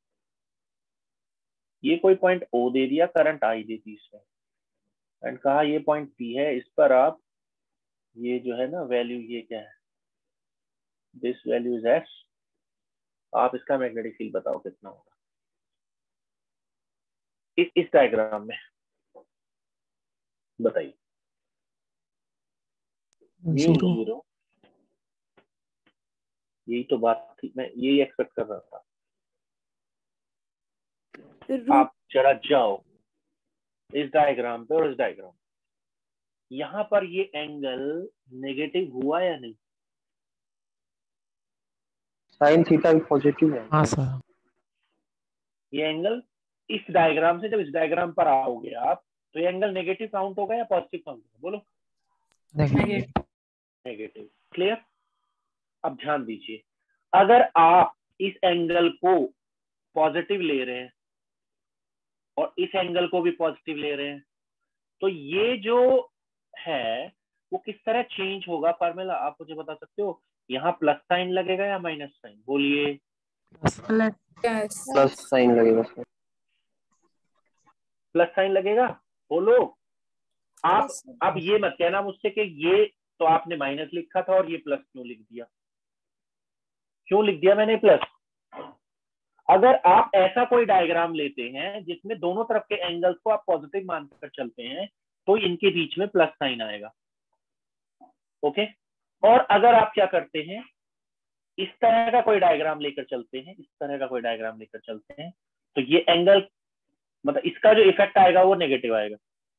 ये कोई पॉइंट ओ दे दिया, करंट आई दे दी इसमें, एंड कहा ये पॉइंट पी है, इस पर आप ये जो है ना वैल्यू, ये क्या है, दिस वैल्यू इज एस, आप इसका मैग्नेटिक फील्ड बताओ कितना होगा इस इस डायग्राम में, बताइए। Mu zero. जीरो, यही तो बात थी, मैं यही एक्सपेक्ट कर रहा था। आप जरा जाओ इस डायग्राम पे और इस डायग्राम, यहां पर ये एंगल नेगेटिव हुआ या नहीं, साइन थीटा भी पॉजिटिव है। हाँ सर। ये एंगल इस डायग्राम से जब इस डायग्राम पर आओगे आप तो ये एंगल नेगेटिव काउंट होगा या पॉजिटिव काउंट होगा? बोलो। नेगेटिव। नेगेटिव। क्लियर? अब ध्यान दीजिए, अगर आप इस एंगल को पॉजिटिव ले रहे हैं और इस एंगल को भी पॉजिटिव ले रहे हैं तो ये जो है वो किस तरह चेंज होगा फॉर्मूला आप मुझे बता सकते हो? यहाँ प्लस साइन लगेगा या माइनस साइन? बोलिए। प्लस साइन लगेगा सर। प्लस साइन लगेगा। बोलो। आप अब ये मत कहना मुझसे कि ये तो आपने माइनस लिखा था और ये प्लस क्यों लिख दिया? क्यों लिख दिया मैंने प्लस? अगर आप ऐसा कोई डायग्राम लेते हैं जिसमें दोनों तरफ के एंगल्स को आप पॉजिटिव मानकर चलते हैं तो इनके बीच में प्लस साइन आएगा। ओके। और अगर आप क्या करते हैं, इस तरह का कोई डायग्राम लेकर चलते हैं, इस तरह का कोई डायग्राम लेकर चलते हैं तो ये एंगल मतलब इसका जो इफेक्ट आएगा वो नेगेटिव आएगा।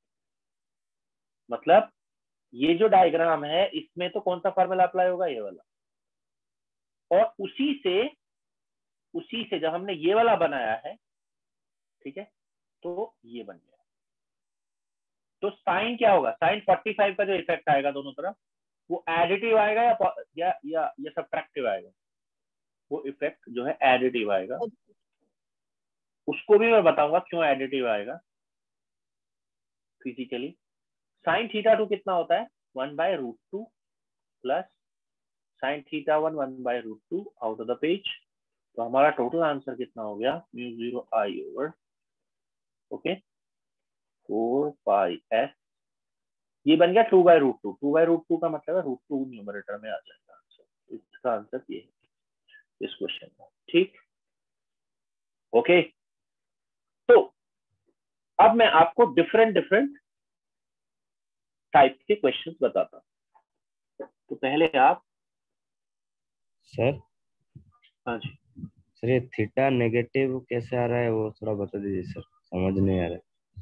मतलब ये जो डायग्राम है इसमें तो कौन सा फॉर्मूला अप्लाई होगा? ये वाला। और उसी से उसी से जब हमने ये वाला बनाया है, ठीक है, तो ये बन गया। तो साइन क्या होगा? साइन पैंतालीस का जो इफेक्ट आएगा दोनों तरफ वो एडिटिव आएगा या या या, या सब्ट्रैक्टिव आएगा? वो इफेक्ट जो है एडिटिव आएगा। उसको भी मैं बताऊंगा क्यों एडिटिव आएगा फिजिकली। साइन थीटा टू कितना होता है? One by root two plus sine theta one one by root two out of the page. तो हमारा टोटल आंसर कितना हो गया? Mu zero I over okay four pi S. ये बन गया two by root two. Two by root two का मतलब है रूट टू न्यूमरेटर में आ जाएगा आंसर। इसका आंसर ये है इस क्वेश्चन का। ठीक, ओके। तो अब मैं आपको डिफरेंट डिफरेंट टाइप के क्वेश्चंस बताता हूं। तो पहले आप सर हाँ जी सर ये थीटा नेगेटिव कैसे आ रहा है वो थोड़ा बता दीजिए सर, समझ नहीं आ रहा है।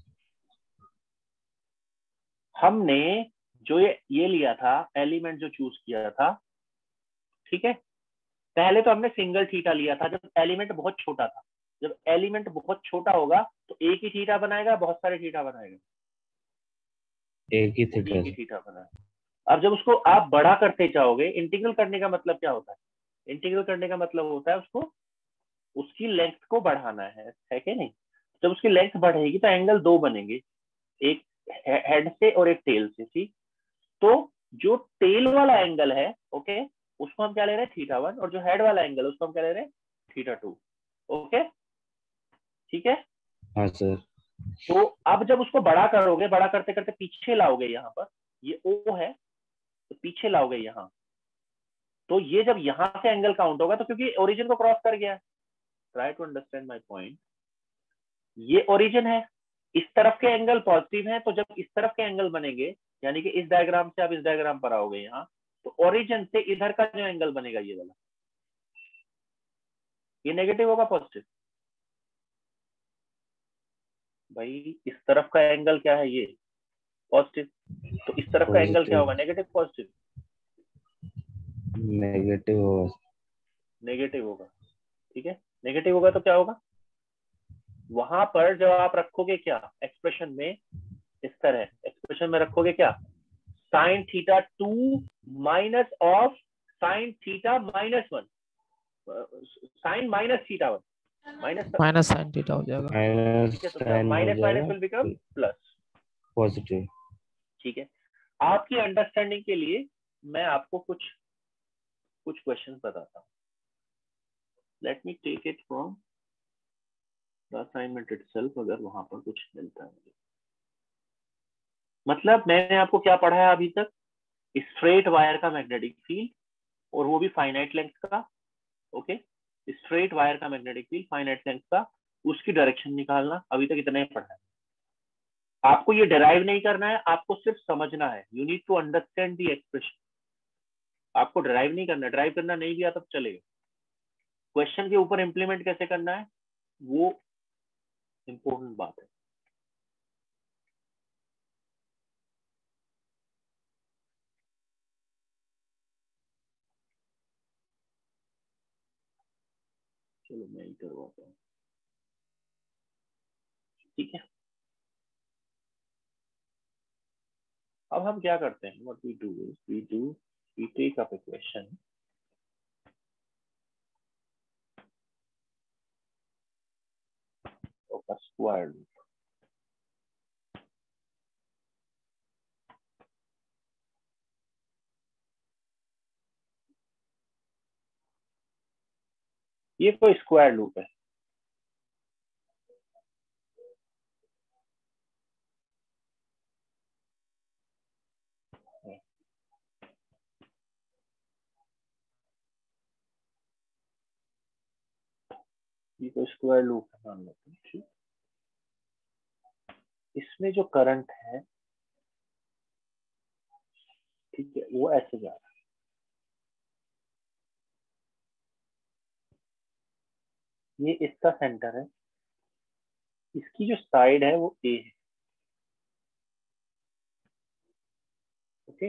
हमने जो ये ये लिया था एलिमेंट जो चूज किया था, ठीक है, पहले तो हमने सिंगल थीटा लिया था जब एलिमेंट बहुत छोटा था। जब एलिमेंट बहुत छोटा होगा तो एक ही थीटा बनाएगा, बहुत सारे थीटा बनाएगा? एक ही थीटा एक ही थीटा बनाएगा। अब जब उसको आप बड़ा करते जाओगे, इंटीग्रल करने का मतलब क्या होता है? इंटीग्रल करने का मतलब होता है उसको उसकी लेंथ को बढ़ाना है, है कि नहीं? जब उसकी लेंथ बढ़ेगी तो एंगल दो बनेंगे, एक हेड से और एक टेल से। ठीक, तो जो टेल वाला एंगल है ओके उसको हम क्या ले रहे हैं? Theta one. और जो हेड वाला एंगल है उसको हम क्या ले रहे हैं? Theta two. ओके, ठीक है। हाँ सर। तो अब जब उसको बड़ा करोगे, बड़ा करते करते पीछे लाओगे, यहाँ पर ये ओ है तो पीछे लाओगे यहाँ, तो ये जब यहाँ से एंगल काउंट होगा तो क्योंकि ओरिजिन को क्रॉस कर गया है। Try to understand my point. ये ओरिजिन है, इस तरफ के एंगल पॉजिटिव है, तो जब इस तरफ के एंगल बनेंगे यानी कि इस डायग्राम से आप इस डायग्राम पर आओगे यहाँ, तो ओरिजिन से इधर का जो एंगल बनेगा ये वाला, ये नेगेटिव होगा पॉजिटिव? भाई इस तरफ का एंगल क्या है? ये पॉजिटिव। तो इस तरफ का एंगल क्या होगा? Negative positive? नेगेटिव होगा। नेगेटिव होगा, ठीक है। नेगेटिव होगा तो क्या होगा? वहां पर जब आप रखोगे क्या एक्सप्रेशन में, इस तरह एक्सप्रेशन में रखोगे क्या? Sine theta two minus of sine theta minus one, sine minus theta one, minus minus sine theta हो जाएगा। Minus minus will become plus positive. ठीक है। आपकी अंडरस्टैंडिंग के लिए मैं आपको कुछ कुछ क्वेश्चंस बताता हूँ। Let me take it from the assignment itself, अगर वहां पर कुछ मिलता है मुझे। मतलब मैंने आपको क्या पढ़ाया अभी तक? स्ट्रेट वायर का मैग्नेटिक फील्ड, और वो भी फाइनाइट लेंथ का। ओके, स्ट्रेट वायर का मैग्नेटिक फील्ड फाइनाइट लेंथ का, उसकी डायरेक्शन निकालना, अभी तक इतना ही पढ़ा है। आपको ये डिराइव नहीं करना है, आपको सिर्फ समझना है। You need to understand the expression. आपको ड्राइव नहीं करना, ड्राइव करना नहीं भी आता तब चलेगा। क्वेश्चन के ऊपर इंप्लीमेंट कैसे करना है वो इंपॉर्टेंट बात है। चलो मैं ही करवाता हूँ, ठीक है। अब हम क्या करते हैं, what we do is we do we take up a question of a square root. ये कोई स्क्वायर लूप है, ये कोई स्क्वायर लूप है मान लेते हैं, ठीक। इसमें जो करंट है, ठीक है, वो ऐसे जा रहा है, ये इसका सेंटर है, इसकी जो साइड है वो ए है, ओके।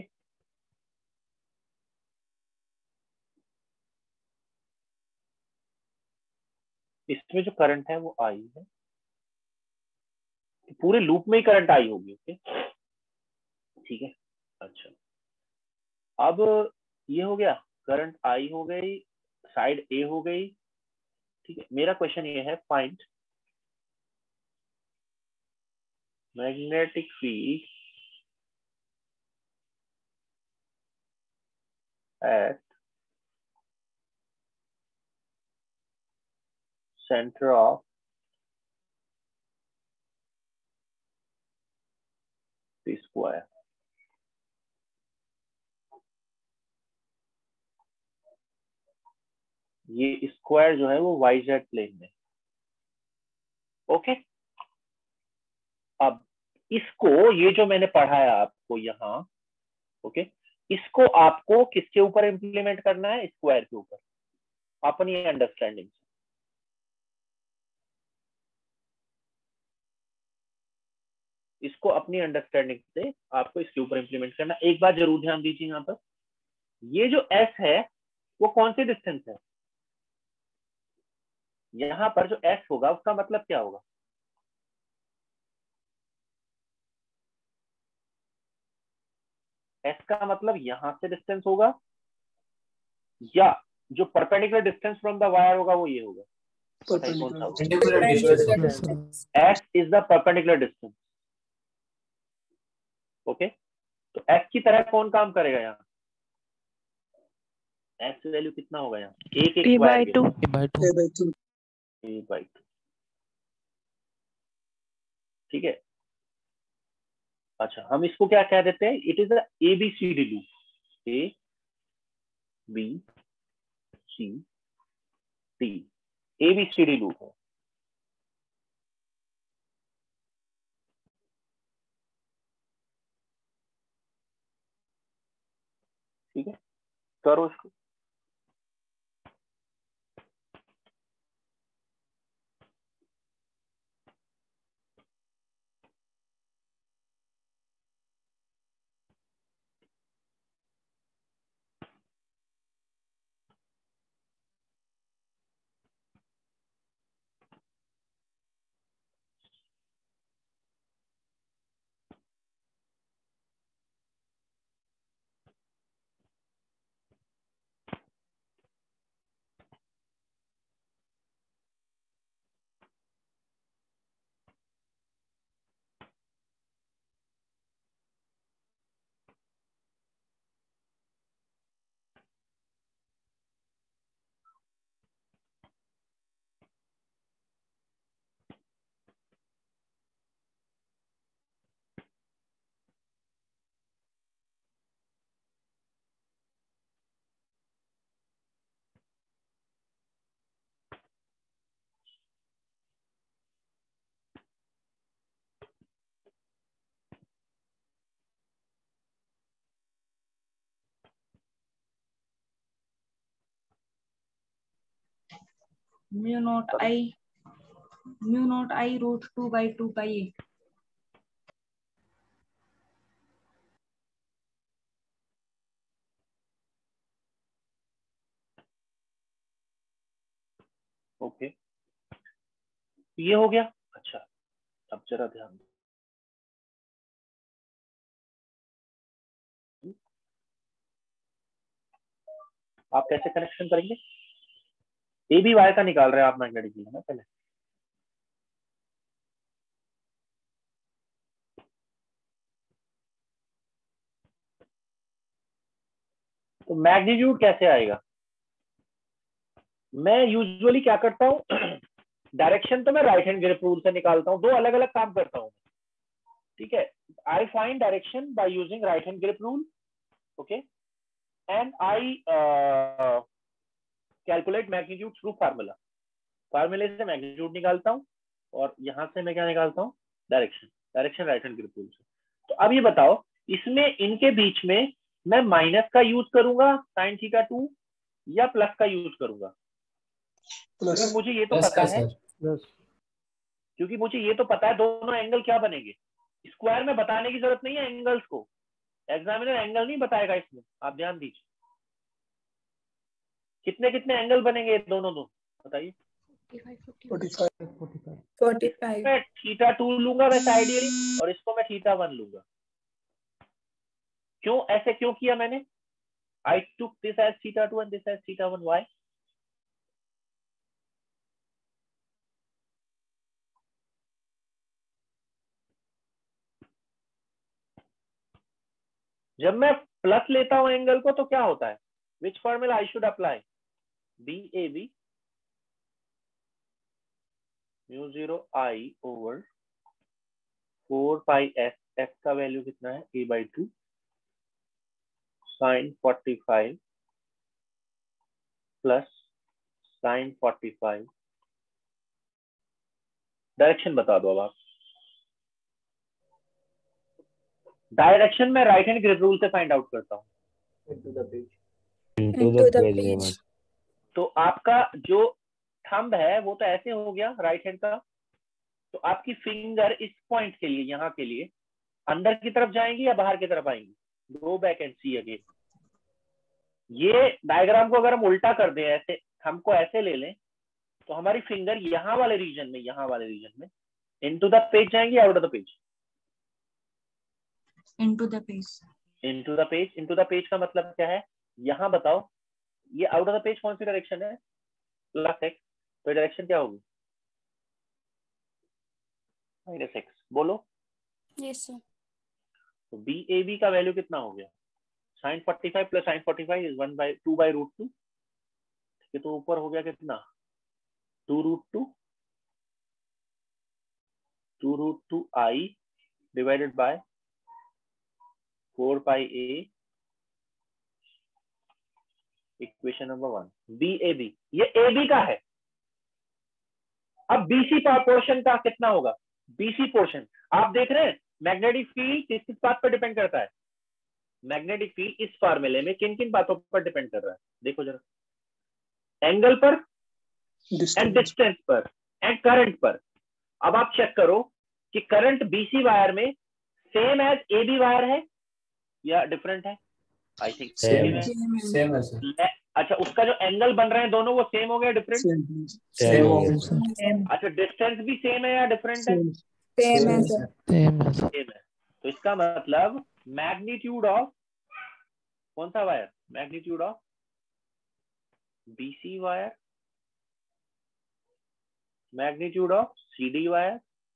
इसमें जो करंट है वो आई है, पूरे लूप में ही करंट आई होगी, ओके, ठीक है। अच्छा, अब ये हो गया, करंट आई हो गई, साइड ए हो गई, ठीक है। मेरा क्वेश्चन ये है, find magnetic field at centre of the square. ये स्क्वायर जो है वो वाई जेड प्लेन में, ओके। अब इसको, ये जो मैंने पढ़ाया आपको यहाँ, ओके, इसको आपको किसके ऊपर इंप्लीमेंट करना है, स्क्वायर के ऊपर, अपनी अंडरस्टैंडिंग से। इसको अपनी अंडरस्टैंडिंग से आपको इसके ऊपर इंप्लीमेंट करना। एक बात जरूर ध्यान दीजिए, यहाँ पर ये जो एस है वो कौन सी डिस्टेंस है, यहाँ पर जो एस होगा उसका मतलब क्या होगा, एस का मतलब यहां से डिस्टेंस होगा, या जो perpendicular distance from the wire होगा वो ये होगा, बताइए कौन सा होगा। S is the perpendicular distance, okay. तो एस की तरह कौन काम करेगा यहाँ, एस वैल्यू कितना होगा यहाँ, एक एक by two by two A by two A by two, ठीक है। अच्छा, हम इसको क्या कह देते हैं, it is A B C D loop, A B C D, A B C D loop है, ठीक है। करो इसको, mu not I mu not I root two by two pi A. Okay ये हो गया। अच्छा अब जरा ध्यान दो, आप कैसे कनेक्शन करेंगे? ए बी वाई का निकाल रहे हैं आप मैग्नेटिक फील्ड, है ना? पहले तो मैग्नीट्यूड कैसे आएगा? मैं यूजुअली क्या करता हूँ, डायरेक्शन तो मैं राइट हैंड ग्रिप रूल से निकालता हूँ, दो अलग अलग काम करता हूँ, ठीक है। I find direction by using right hand grip rule, okay, and I calculate magnitude through formula. फार्मूले से मैग्नीट्यूड निकालता हूँ और यहां से मैं क्या निकालता हूँ? Direction. Direction right hand grip rule से। तो अब ये बताओ, इसमें इनके बीच में मैं माइनस का यूज करूंगा साइन थीटा टू या प्लस का यूज करूंगा? प्लस मुझे ये तो पता है, क्योंकि मुझे ये तो पता है दोनों एंगल क्या बनेंगे। स्क्वायर में बताने की जरूरत नहीं है एंगल्स को, एग्जामिनर एंगल नहीं बताएगा इसमें, आप ध्यान दीजिए। कितने कितने एंगल बनेंगे दोनों दो बताइए? Forty five. मैं थीटा टू लूंगा वैसे आइडियली, और इसको मैं थीटा वन लूंगा। क्यों ऐसे क्यों किया मैंने? I took this as theta two and this as theta one. Why? जब मैं प्लस लेता हूं एंगल को तो क्या होता है? Which formula I should apply? B A B mu zero I over four pi s, s का वैल्यू कितना है? A by two sin forty-five plus sin forty-five। Direction बता दो अब आप। डायरेक्शन में राइट हैंड ग्रिप रूल से find out करता हूँ। into the page। तो आपका जो थंब है वो तो ऐसे हो गया राइट हैंड का, तो आपकी फिंगर इस पॉइंट के लिए, यहाँ के लिए अंदर की तरफ जाएंगी या बाहर की तरफ आएंगी? Go back and see again. ये डायग्राम को अगर हम उल्टा कर दें, ऐसे थंब को ऐसे ले लें, तो हमारी फिंगर यहाँ वाले रीजन में, यहाँ वाले रीजन में इनटू द पेज जाएंगी, out of the page? Into the page. Into the page. Into the page का मतलब क्या है? यहाँ बताओ, ये आउट ऑफ द पेज कौन सी डायरेक्शन है? Plus X. तो डायरेक्शन क्या होगी? Minus X. बोलो। Yes sir. तो बी ए बी का वैल्यू कितना हो गया? Sine forty five plus sine forty five is one by two by root two. ठीक है, तो ऊपर हो गया कितना? Two root two two root two I divided by four pi A, equation number one. B A B, ये A B का है। अब बीसी पोर्शन का कितना होगा? बीसी पोर्शन आप देख रहे हैं, मैग्नेटिक फील्ड किस किस बात पर डिपेंड करता है? मैग्नेटिक फील्ड इस फार्मूले में किन किन बातों पर डिपेंड कर रहा है? देखो जरा, एंगल पर एंड डिस्टेंस पर एंड करंट पर। अब आप चेक करो कि करंट बीसी वायर में same as A B wire है या डिफरेंट है? आई थिंक सेम है। सेम है सर। अच्छा, उसका जो एंगल बन रहे हैं दोनों वो सेम हो गया, डिफरेंट? सेम अच्छा, डिस्टेंस भी सेम है या डिफरेंट है? सेम है सर। सेम है सेम है। तो इसका मतलब मैग्नीट्यूड ऑफ कौन सा wire? Magnitude of BC wire, magnitude of CD wire,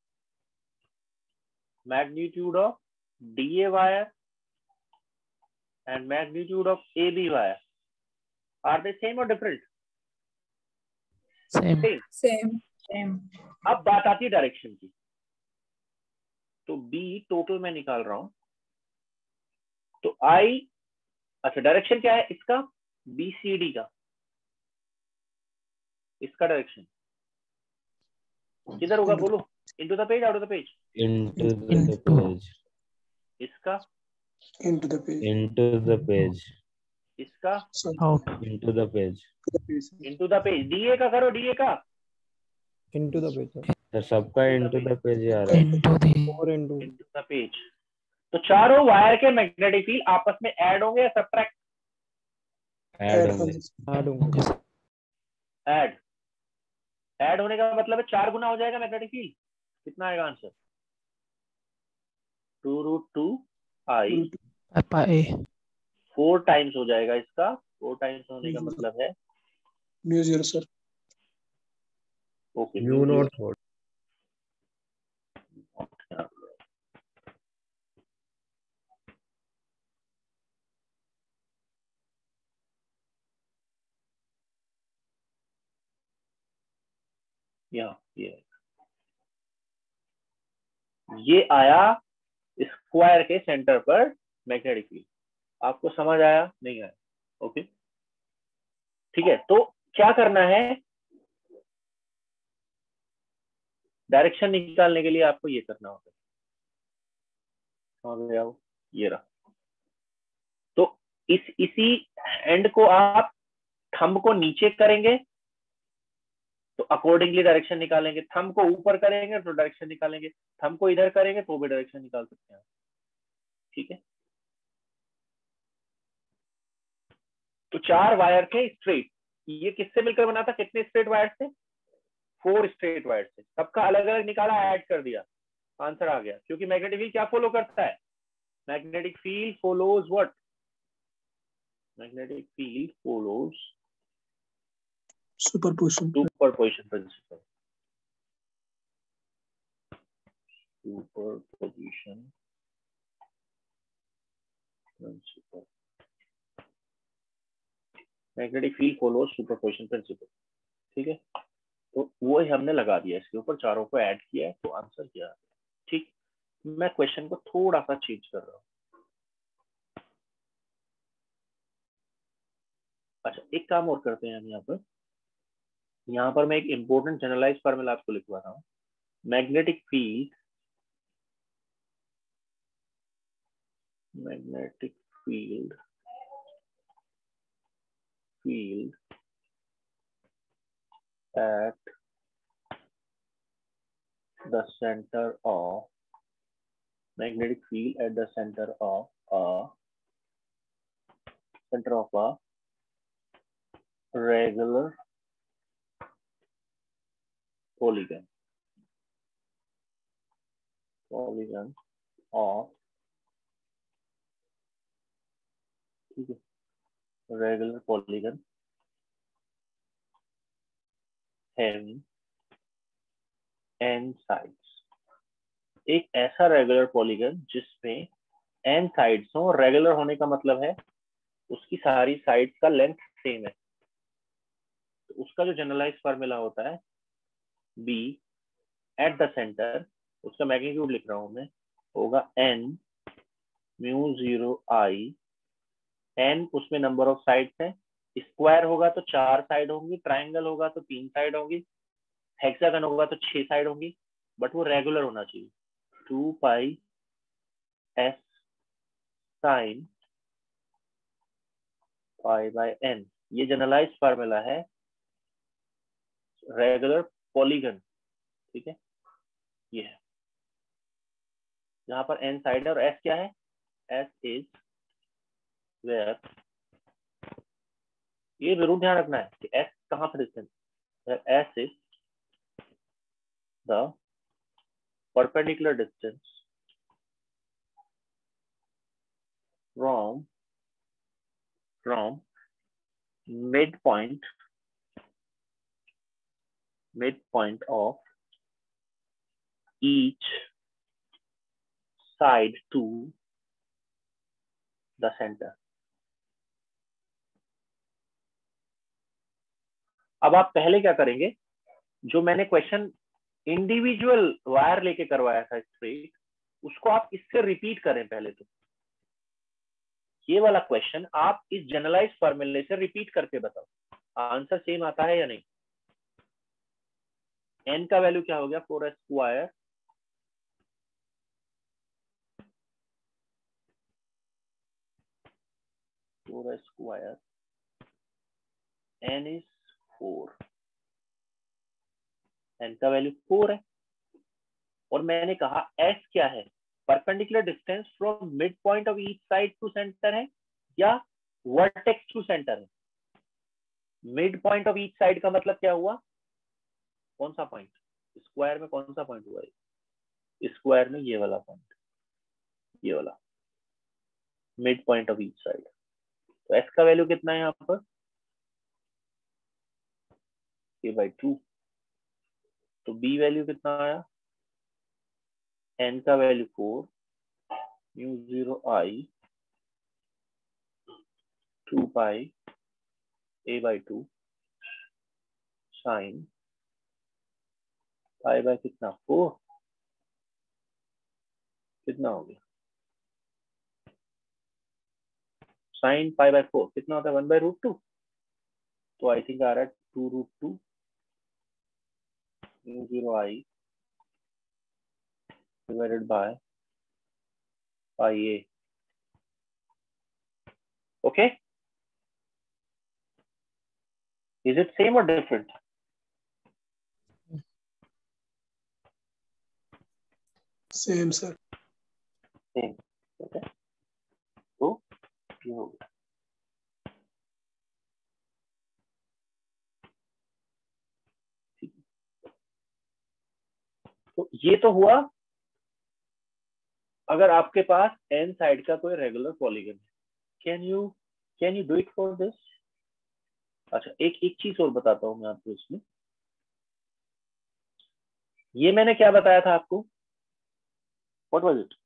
magnitude of DA wire and magnitude of A B wire, are they same or different? Same Same. Same same. अब बात आती है डायरेक्शन की। तो B total मैं निकाल रहा हूं, तो I, अच्छा डायरेक्शन क्या है इसका? B C D का, इसका डायरेक्शन किधर होगा? बोलो। Into the page, out of the page? into the page। इसका into the page, into the page। इसका out into the page। Into the page. DA का करो, डीए का इनटू द पेज सर सबका into the page ही आ रहा है। Into the into the page. तो चारों वायर के मैग्नेटिक फील्ड आपस में ऐड होंगे या सब्ट्रैक्ट? ऐड होंगे। ऐड होंगे ऐड। ऐड होने का मतलब है चार गुना हो जाएगा मैग्नेटिक फील्ड। कितना आएगा answer? Two root two I pi four times हो जाएगा इसका। फोर टाइम्स होने का मतलब है mu zero sir. Okay mu naught four. या ये ये आया स्क्वायर के सेंटर पर मैग्नेटिक फील्ड। आपको समझ आया नहीं आया? ओके ठीक है, तो क्या करना है, डायरेक्शन निकालने के लिए आपको ये करना होगा। समझ गया वो? ये रहा। तो इस इसी एंड को आप थंब को नीचे करेंगे तो अकॉर्डिंगली डायरेक्शन निकालेंगे, थंब को ऊपर करेंगे तो डायरेक्शन निकालेंगे, थंब को इधर करेंगे तो भी डायरेक्शन निकाल सकते हैं। ठीक है, तो चार वायर थे स्ट्रेट। ये किससे मिलकर बना था? कितने स्ट्रेट वायर थे? फोर स्ट्रेट वायर थे। सबका अलग अलग निकाला, ऐड कर दिया, आंसर आ गया। क्योंकि मैग्नेटिक फील्ड क्या फॉलो करता है? Magnetic field follows what? Magnetic field follows superposition superposition principle. Superposition principle. Magnetic field follows superposition principle. ठीक है, तो वो ही हमने लगा दिया इसके ऊपर, चारों को ऐड किया है तो आंसर क्या है। ठीक, मैं क्वेश्चन को थोड़ा सा चेंज कर रहा हूँ। अच्छा, एक काम और करते हैं हम यहाँ पर। यहाँ पर मैं एक इंपॉर्टेंट जनरलाइज फार्मूला आपको लिखवा रहा हूँ। Magnetic field magnetic field field at the center of magnetic field at the center of a center of a regular polygon polygon of ठीक है, regular polygon having n sides। एक ऐसा regular polygon जिसमें n sides हो। Regular होने का मतलब है उसकी सारी साइड्स का लेंथ सेम है। तो उसका जो जनरलाइज फार्मूला होता है b एट द सेंटर, उसका मैग्नीट्यूड लिख रहा हूं मैं, होगा n mu zero I. n उसमें नंबर ऑफ साइड्स है। स्क्वायर होगा तो चार साइड होंगी, ट्राइंगल होगा तो तीन साइड होंगी, हेक्सागन होगा तो छह साइड होंगी, बट वो रेगुलर होना चाहिए। Two pi S sine pi by N, ये जनरलाइज फार्मूला है रेगुलर पॉलीगन। ठीक है, ये है यहाँ पर एन साइड है और एस क्या है? एस इज वेयर, ये जरूर ध्यान रखना है कि एस कहाँ पर डिस्टेंस है। S is the perpendicular distance from from midpoint midpoint of each side to the center। अब आप पहले क्या करेंगे, जो मैंने क्वेश्चन इंडिविजुअल वायर लेके करवाया था स्ट्रेट, उसको आप इससे रिपीट करें पहले। तो ये वाला क्वेश्चन आप इस जनरलाइज फॉर्मूले से रिपीट करके बताओ, आंसर सेम आता है या नहीं। n का वैल्यू क्या हो गया? Four square four square n is four, n का वैल्यू फोर है। और मैंने कहा s क्या है? Perpendicular distance from mid point of each side to centre है या वर्टेक्स टू सेंटर है? Mid point of each side का मतलब क्या हुआ? कौन सा पॉइंट? स्क्वायर में कौन सा पॉइंट हुआ है? स्क्वायर में ये वाला पॉइंट, ये वाला mid point of each side. तो एस का वैल्यू कितना है यहाँ पर? A by two. तो बी वैल्यू कितना आया? एन का value four, mu zero I two pi A by two sine pi by कितना? फोर। कितना हो गया? साइन पाई बाय फोर कितना होता है? One by root two. तो आई थिंक आ रहा है two root two mu zero I divided by pi A. Okay, is it same और different? Same sir. Same. Okay, तो ये हो गया। तो ये तो हुआ अगर आपके पास एन साइड का कोई रेगुलर पॉलीगन है। Can you can you do it for this? अच्छा, एक एक चीज और बताता हूं मैं आपको इसमें। ये मैंने क्या बताया था आपको? What was it?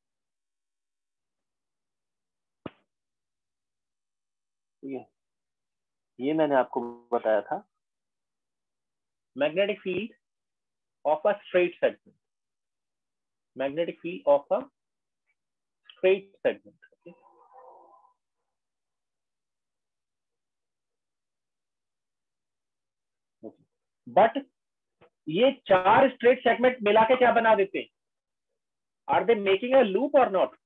ये ये मैंने आपको बताया था magnetic field of a straight segment. Magnetic field of a straight segment. But ये चार स्ट्रेट सेगमेंट मिला के क्या बना देते हैं? Are they making a loop और नॉट?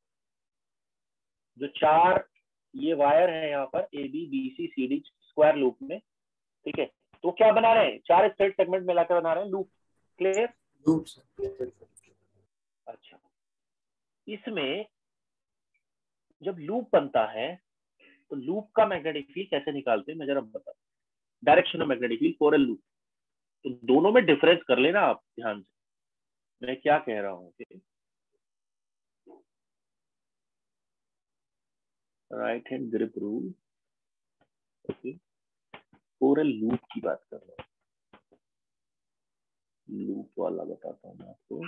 जो चार ये वायर है यहाँ पर A B B C C D square loop में, ठीक है, तो क्या बना रहे हैं? चार स्ट्रेट सेगमेंट मिला के बना रहे हैं लूप। क्लियर? लूप। अच्छा, इसमें जब लूप बनता है तो लूप का मैग्नेटिक फील्ड कैसे निकालते हैं मैं जरा बता। Direction of magnetic field for a loop. तो दोनों में डिफरेंस कर लेना आप ध्यान से, मैं क्या कह रहा हूँ। Right hand grip rule. Okay, for a loop की बात कर रहा हूँ। लूप वाला बताता हूँ मैं आपको।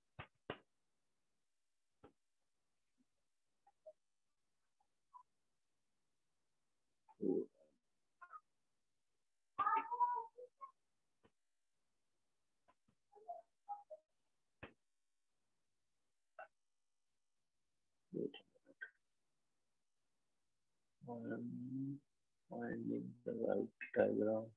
I'm finding the right diagram.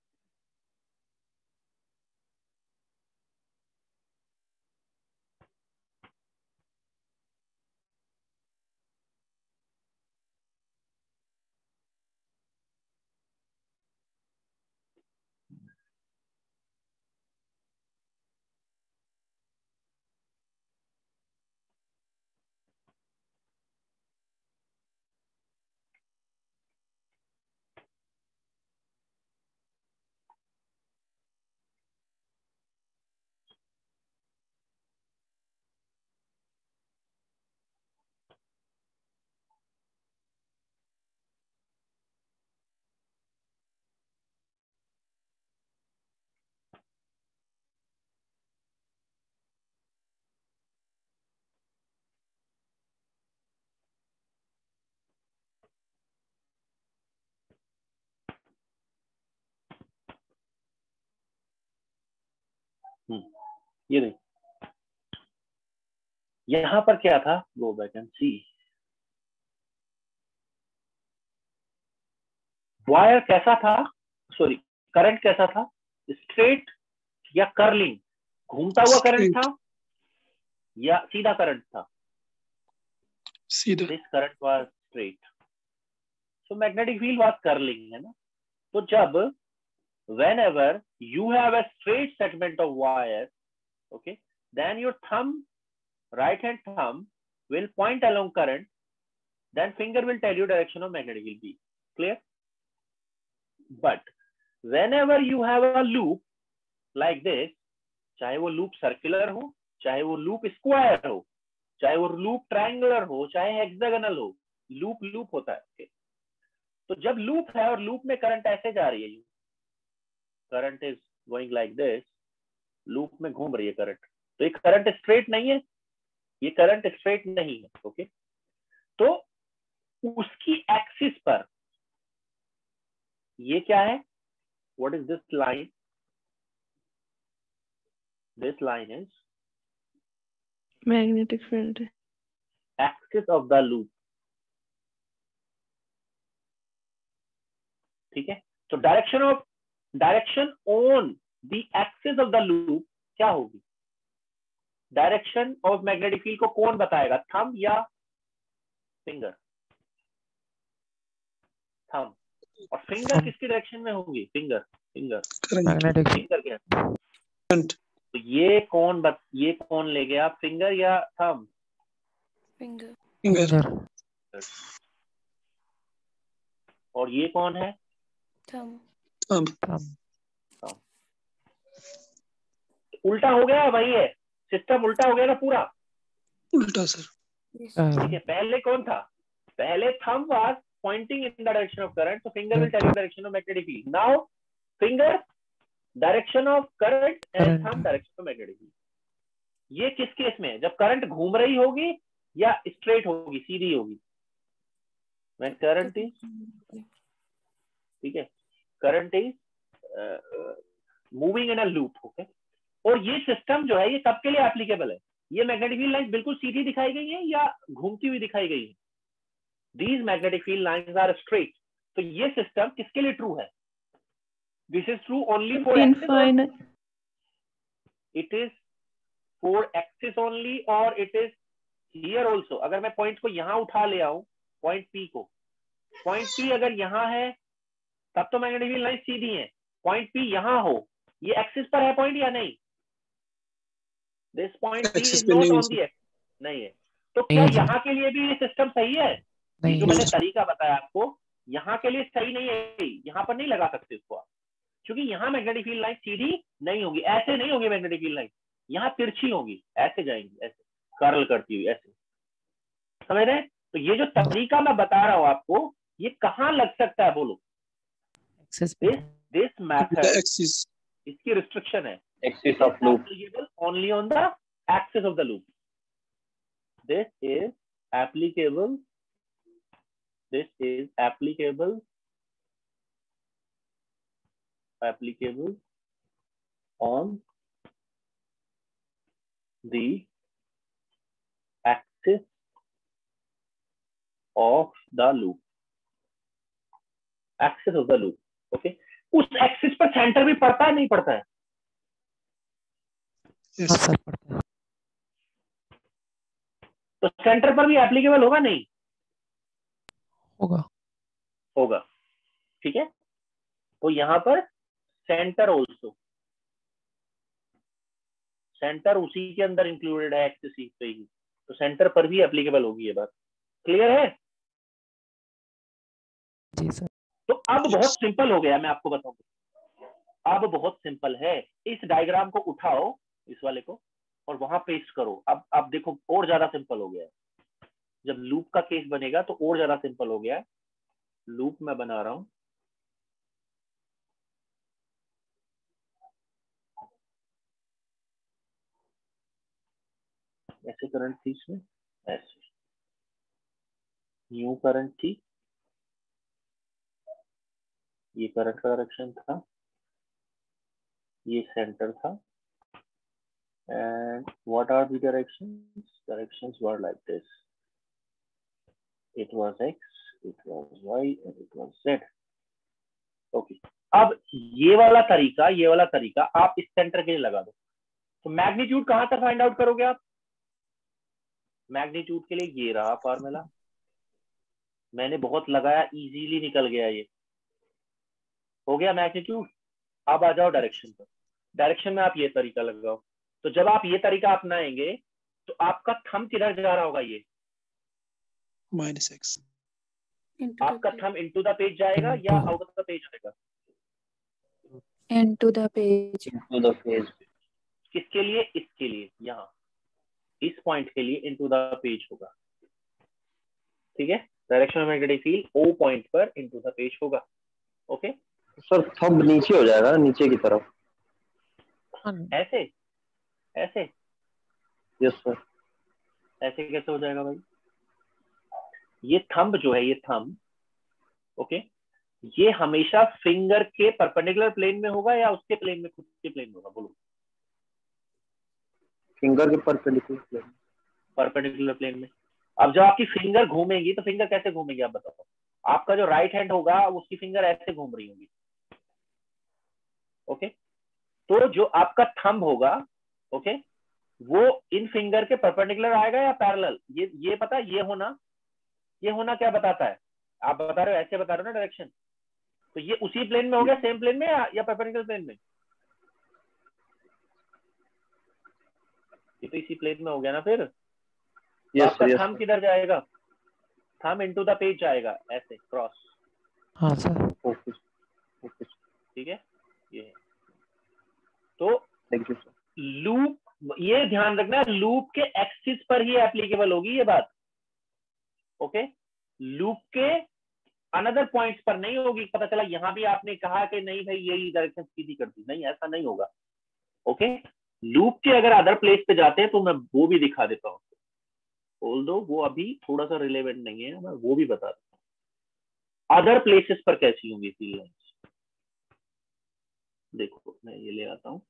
ये नहीं, यहां पर क्या था? Go back and see. Wire कैसा था? सॉरी, करंट कैसा था? स्ट्रेट या कर्लिंग? घूमता हुआ करंट था या सीधा करंट था? सीधा। This current was straight, so magnetic field was curling, है ना? तो जब whenever you have a straight segment of wire, okay, then your thumb, right hand thumb will point along current, then finger will tell you direction of magnetic field B. Clear? But whenever you have a loop like this, चाहे वो loop circular हो, चाहे वो loop square हो, चाहे वो loop triangular हो, चाहे हेक्सागोनल हो, लूप लूप होता है। okay? तो जब लूप है और लूप में करंट ऐसे जा रही है, current is going like this, loop में घूम रही है करंट, तो ये करंट स्ट्रेट नहीं है, ये करंट स्ट्रेट नहीं है। ओके, तो उसकी एक्सिस पर ये क्या है, what is this line, this line is magnetic field है। Axis of the loop. ठीक है, तो direction of direction on the axis of the loop क्या होगी, डायरेक्शन ऑफ मैग्नेटिक फील्ड को कौन बताएगा, थंब या फिंगर, थंब। और फिंगर किसकी डायरेक्शन में होगी, फिंगर, फिंगर मैग्नेटिक फिंगर क्या, तो ये कौन बत, ये कौन ले गया, फिंगर या थंब, फिंगर फिंगर और ये कौन है, थंब थंब उल्टा हो गया, वही है, सिस्टम उल्टा हो गया ना पूरा। उल्टा सर। ठीक है, पहले कौन था, पहले thumb was pointing in the direction of current, so finger will tell you direction of magnetic field. Now finger direction of current and Current. thumb direction of magnetic field. ये किस केस में है, जब करंट घूम रही होगी या straight होगी, सीधी होगी, when current is, ठीक है, current is moving in a loop. Okay, और ये सिस्टम जो है ये कब के लिए एप्लीकेबल है, ये मैग्नेटिक फील्ड लाइन बिल्कुल सीधी दिखाई गई है या घूमती हुई दिखाई गई है, these magnetic field lines are straight, तो ये सिस्टम किसके लिए ट्रू है, this is true only for axis, Infinite. it is for axis only or it is here also। अगर मैं पॉइंट को यहां उठा ले आऊं, पॉइंट P को, पॉइंट P अगर यहां है तब तो मैग्नेटिक फील्ड लाइन सीधी है, पॉइंट P यहां हो, ये एक्सिस पर है पॉइंट या नहीं, this point P Axis is पे not नहीं है on the axis, नहीं है, तो क्या नहीं है। यहाँ के लिए भी ये सिस्टम सही है, ये नहीं जो मैंने तरीका बताया आपको, यहाँ के लिए सही नहीं है, यहाँ पर नहीं लगा सकते इसको आप, क्योंकि यहाँ मैग्नेटिक फील्ड लाइन सीधी नहीं होगी, ऐसे नहीं होगी मैग्नेटिक फील्ड लाइन, यहाँ तिरछी होगी, ऐसे जाएंगी, ऐसे कर्ल करती हुई, ऐसे, समझ रहे हैं। तो ये जो तरीका मैं बता रहा हूँ आपको, ये कहाँ लग सकता है बोलो, एक्सेस पे दिस दिस मेथड, एक्सिस इसकी रिस्ट्रिक्शन है, Axis of loop. only on the axis of the loop, this is applicable, this is applicable applicable on the axis of the loop, axis of the loop। Okay, उस axis पर centre भी पड़ता है नहीं पड़ता है, हाँ सर पड़ता है। तो सेंटर पर भी एप्लीकेबल होगा नहीं, होगा होगा, ठीक है। तो यहां पर सेंटर ऑल्सो, सेंटर उसी के अंदर इंक्लूडेड है, एक्सिस पे ही, तो सेंटर पर भी एप्लीकेबल होगी, ये बात क्लियर है। जी सर। तो अब बहुत सिंपल हो गया, मैं आपको बताऊंगा, अब बहुत सिंपल है। इस डायग्राम को उठाओ, इस वाले को, और वहां पेस्ट करो। अब अब देखो और ज्यादा सिंपल हो गया है, जब लूप का केस बनेगा तो और ज्यादा सिंपल हो गया है। लूप मैं बना रहा हूं, ऐसे करंट थी इसमें, ऐसे न्यू करंट थी, ये करंट का डायरेक्शन था, ये सेंटर था, and what are the directions? Directions were like this, it was x, it was y and it was z। okay, अब ये वाला तरीका, ये वाला तरीका आप इस सेंटर के लिए लगा दो, तो मैग्नीट्यूड कहां तक फाइंड आउट करोगे आप, मैग्नीट्यूड के लिए ये रहा फॉर्मूला, मैंने बहुत लगाया, इजीली निकल गया, ये हो गया मैग्नीट्यूड। अब आ जाओ डायरेक्शन पर, डायरेक्शन में आप ये तरीका लगाओ, तो जब आप ये तरीका अपनाएंगे तो आपका थंब किधर जा रहा होगा, ये माइनस एक्स, आपका थंब इनटू द पेज जाएगा या आउट ऑफ द पेज आएगा, into the page. to the page. किसके लिए? इसके लिए, यहाँ इस पॉइंट के लिए इनटू द पेज होगा, ठीक है। Direction of magnetic field O point पर इनटू द पेज होगा। ओके सर थंब नीचे हो जाएगा ना, नीचे की तरफ। हाँ, ऐसे ऐसे यस सर। ऐसे कैसे हो जाएगा भाई? ये थंब जो है, ये थंब, ओके, ये हमेशा फिंगर के परपेंडिकुलर प्लेन में होगा या उसके प्लेन में, खुद के प्लेन में होगा? बोलो। फिंगर के परपेंडिकुलर प्लेन। परपेंडिकुलर प्लेन में। अब जब आपकी फिंगर घूमेगी तो फिंगर कैसे घूमेगी आप बताओ? आपका जो राइट हैंड होगा उसकी फिंगर ऐसे घूम रही होगी, ओके। तो जो आपका थंब होगा, ओके, वो इन फिंगर के परपेंडिकुलर आएगा या पैरेलल? ये ये पता, ये होना, ये होना क्या बताता है? आप बता रहे हो ऐसे बता रहे हो ना डायरेक्शन, तो ये उसी प्लेन में हो गया, सेम प्लेन में, या परपेंडिकुलर प्लेन में? ये तो इसी प्लेन में हो गया ना फिर। तो यस आपका सर, यस थंब किधर जाएगा? थंब इनटू द पेज जाएगा, ऐसे क्रॉस। हाँ सर। ओके ओके, ठीक है, ये है। तो थैंक यू सर। लूप, ये ध्यान रखना, लूप के एक्सिस पर ही एप्लीकेबल होगी ये बात, ओके। लूप के अनदर पॉइंट्स पर नहीं होगी। पता चला यहां भी आपने कहा कि नहीं भाई यही डायरेक्शन सीधी कर दी, नहीं, ऐसा नहीं होगा, ओके। लूप के अगर अदर प्लेस पे जाते हैं तो मैं वो भी दिखा देता हूँ, ऑल्दो वो अभी थोड़ा सा रिलेवेंट नहीं है, मैं वो भी बता देता हूँ अदर प्लेसेस पर कैसी होंगी फील्ड लाइंस। देखो मैं ये ले आता हूँ,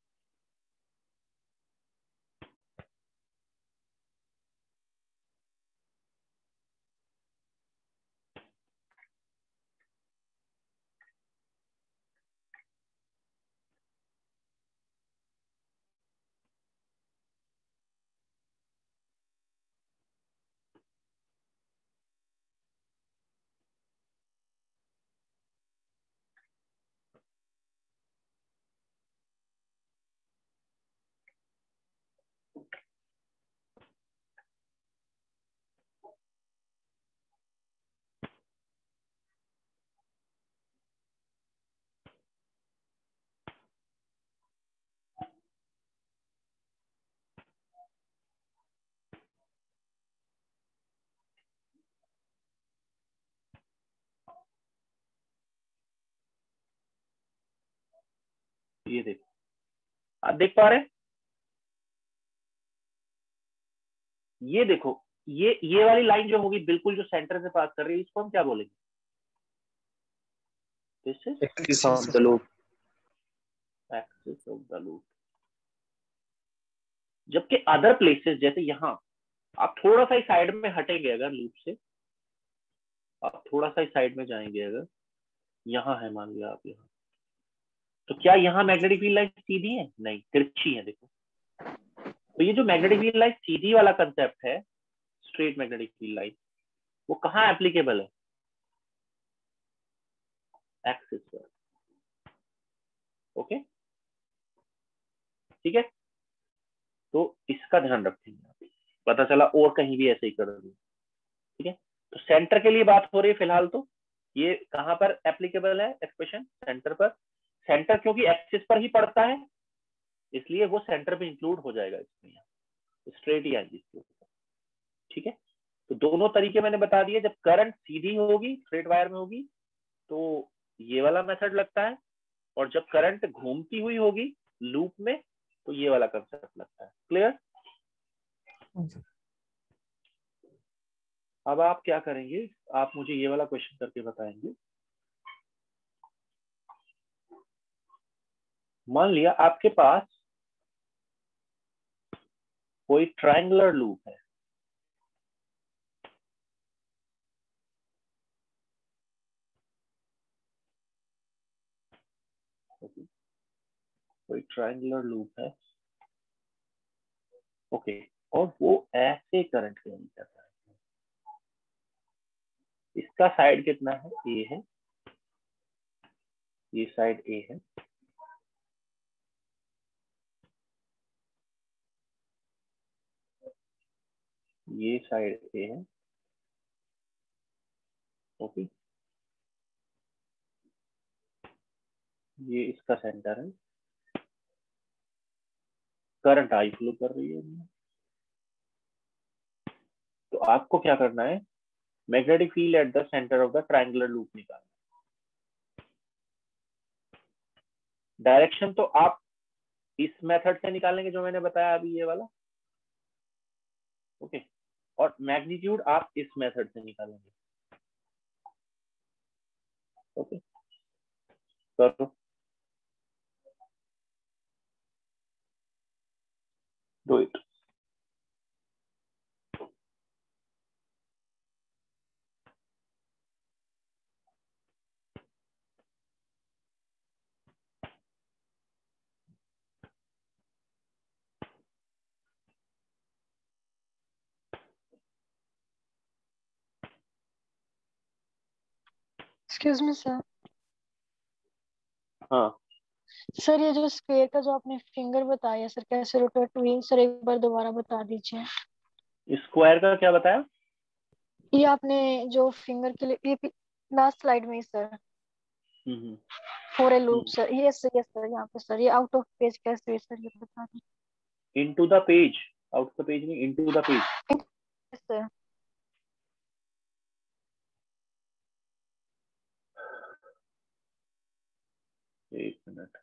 ये देखो, आप देख पा रहे हैं? ये देखो, ये ये वाली लाइन जो होगी बिल्कुल जो सेंटर से पास कर रही है, इसको हम क्या बोलेंगे? This is axis of the loop. Axis of the loop. जबकि अदर प्लेसेस जैसे यहां, आप थोड़ा सा ही साइड में हटेंगे अगर लूप से, आप थोड़ा सा ही साइड में जाएंगे अगर, यहां है मान लिया आप यहाँ, तो क्या यहाँ मैग्नेटिक फील्ड लाइन सीधी है? नहीं, तिरछी है। देखो, तो ये जो मैग्नेटिक फील्ड लाइन सीधी वाला कंसेप्ट है, स्ट्रेट मैग्नेटिक फील्ड लाइन, वो कहाँ एप्लीकेबल है? एक्सिस पर, ओके, ठीक है। तो इसका ध्यान रखेंगे, पता चला और कहीं भी ऐसे ही कर दूं, ठीक है। तो सेंटर के लिए बात हो रही है फिलहाल, तो ये कहां पर एप्लीकेबल है एक्सप्रेशन? सेंटर पर। सेंटर क्योंकि एक्सिस पर ही पड़ता है, इसलिए वो सेंटर पे इंक्लूड हो जाएगा इसमें, स्ट्रेट ही आएगी इसके ऊपर, ठीक है। तो दोनों तरीके मैंने बता दिए। जब करंट सीधी होगी, स्ट्रेट वायर में होगी, तो ये वाला मेथड लगता है, और जब करंट घूमती हुई होगी लूप में, तो ये वाला कंसेप्ट लगता है। क्लियर? अब आप क्या करेंगे, आप मुझे ये वाला क्वेश्चन करके बताएंगे। मान लिया आपके पास कोई ट्रायंगुलर लूप है, कोई ट्रायंगुलर लूप है, ओके, और वो ऐसे करंट कैरी कर रहा है। इसका साइड कितना है? ए है, ये साइड ए है, ये साइड ए है, ओके। ये इसका सेंटर है, करंट आई फ्लो कर रही है। तो आपको क्या करना है, magnetic field at the centre of the triangular loop निकालना। डायरेक्शन तो आप इस मेथड से निकालेंगे जो मैंने बताया अभी, ये वाला, ओके। और मैग्नीट्यूड आप इस मेथड से निकालेंगे, ओके। करो, do it. Excuse me sir. हाँ, सर ये जो स्क्वायर का जो आपने फिंगर बताया सर, कैसे रोटेट हुई सर, एक बार दोबारा बता दीजिए। स्क्वायर का क्या बताया? ये आपने जो फिंगर के लिए, ये लास्ट स्लाइड में ही सर, हम्म फॉर ए लूप सर, ये सर, ये सर यहाँ पे सर, ये आउट ऑफ पेज कैसे हुई सर, ये बता दीजिए। Into the page, out the page नहीं, इनटू द पेज सर। एक minute.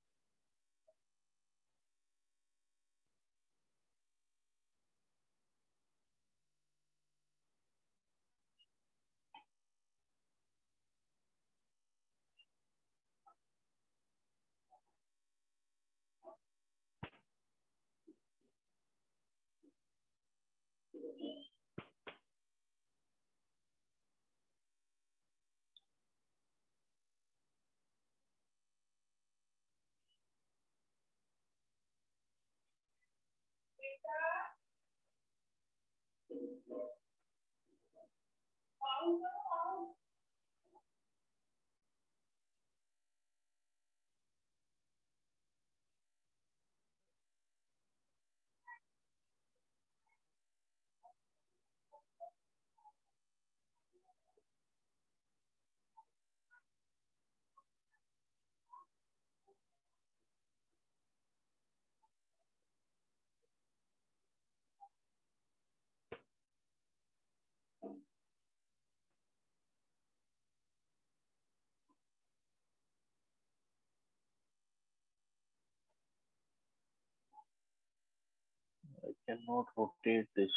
I cannot rotate this.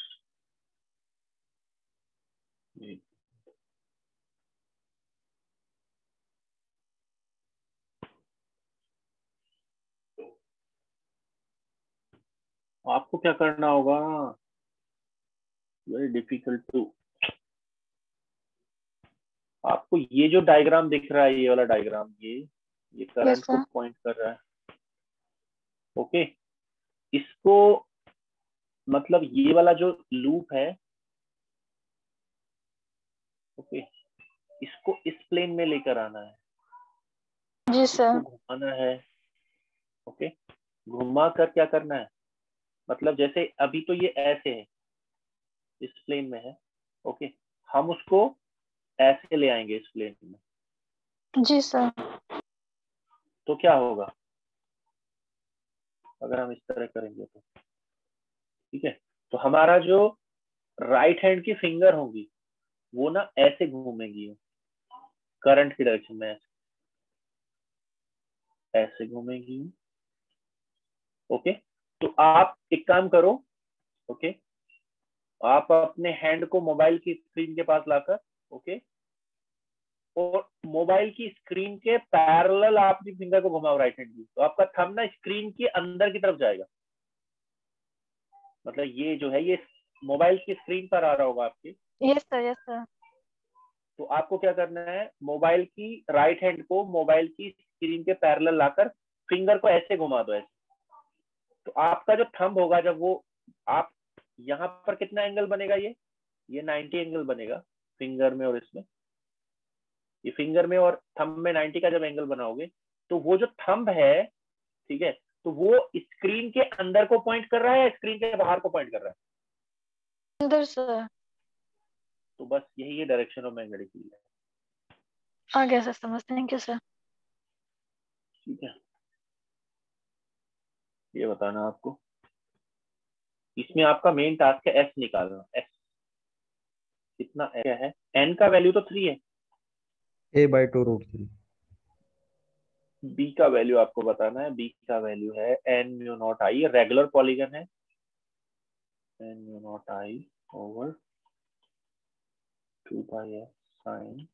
आपको क्या करना होगा, वेरी डिफिकल्ट टू, आपको ये जो डायग्राम दिख रहा है, ये वाला डायग्राम, ये ये करंट Yes, को sir. पॉइंट कर रहा है, ओके। इसको मतलब ये वाला जो लूप है, ओके, इसको इस प्लेन में लेकर आना है, जी सर। इसको घुमाना है, ओके। घुमा कर क्या करना है, मतलब जैसे अभी तो ये ऐसे है, इस प्लेन में है, ओके, हम उसको ऐसे ले आएंगे इस प्लेन में। जी सर। तो क्या होगा अगर हम इस तरह करेंगे तो, ठीक है। तो हमारा जो राइट हैंड की फिंगर होंगी वो ना ऐसे घूमेंगी, करंट की डायरेक्शन में, ऐसे घूमेंगी, ओके। तो आप एक काम करो, ओके, आप अपने हैंड को मोबाइल की स्क्रीन के पास लाकर, ओके, और मोबाइल की स्क्रीन के पैरेलल आप अपनी फिंगर को घुमाओ राइट हैंड की, तो आपका थंब ना स्क्रीन के अंदर की तरफ जाएगा, मतलब ये जो है ये मोबाइल की स्क्रीन पर आ रहा होगा आपके। Yes sir, yes sir. तो आपको क्या करना है, मोबाइल की राइट हैंड को मोबाइल की स्क्रीन के पैरेलल लाकर फिंगर को ऐसे घुमा दो, ऐसे। तो आपका जो थंब होगा, जब वो आप यहाँ पर कितना एंगल बनेगा, ये ये नाइंटी एंगल बनेगा फिंगर में और इसमें, ये फिंगर में और थंब में नाइंटी का जब एंगल बनाओगे, तो वो जो थंब है, ठीक है, तो वो स्क्रीन के अंदर को पॉइंट कर रहा है या स्क्रीन के बाहर को पॉइंट कर रहा है? अंदर सर। तो बस यही है डायरेक्शन ऑफ मैग्नेटिक फील्ड है। आ गया सर समझ, थैंक यू सर। ठीक है, ये बताना आपको। इसमें आपका मेन टास्क है एस निकालना। एस कितना क्या है? एन का वैल्यू तो थ्री है, A by two root three. B का वैल्यू आपको बताना है। बी का वैल्यू है N mu not I, regular polygon है, N mu not I over two by S sine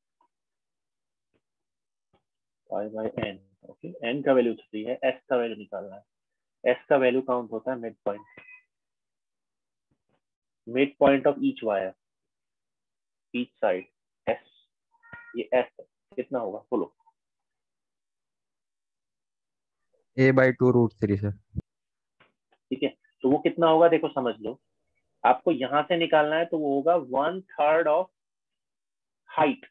pi by N. Okay, N का वैल्यू थ्री है, S का वैल्यू निकालना है। एस का वैल्यू काउंट होता है mid point, mid point of each wire, each side S. ये S है, कितना होगा बोलो? A by two root three sir. ठीक है, तो वो कितना होगा देखो समझ लो। आपको यहां से निकालना है तो वो होगा वन थर्ड ऑफ हाइट।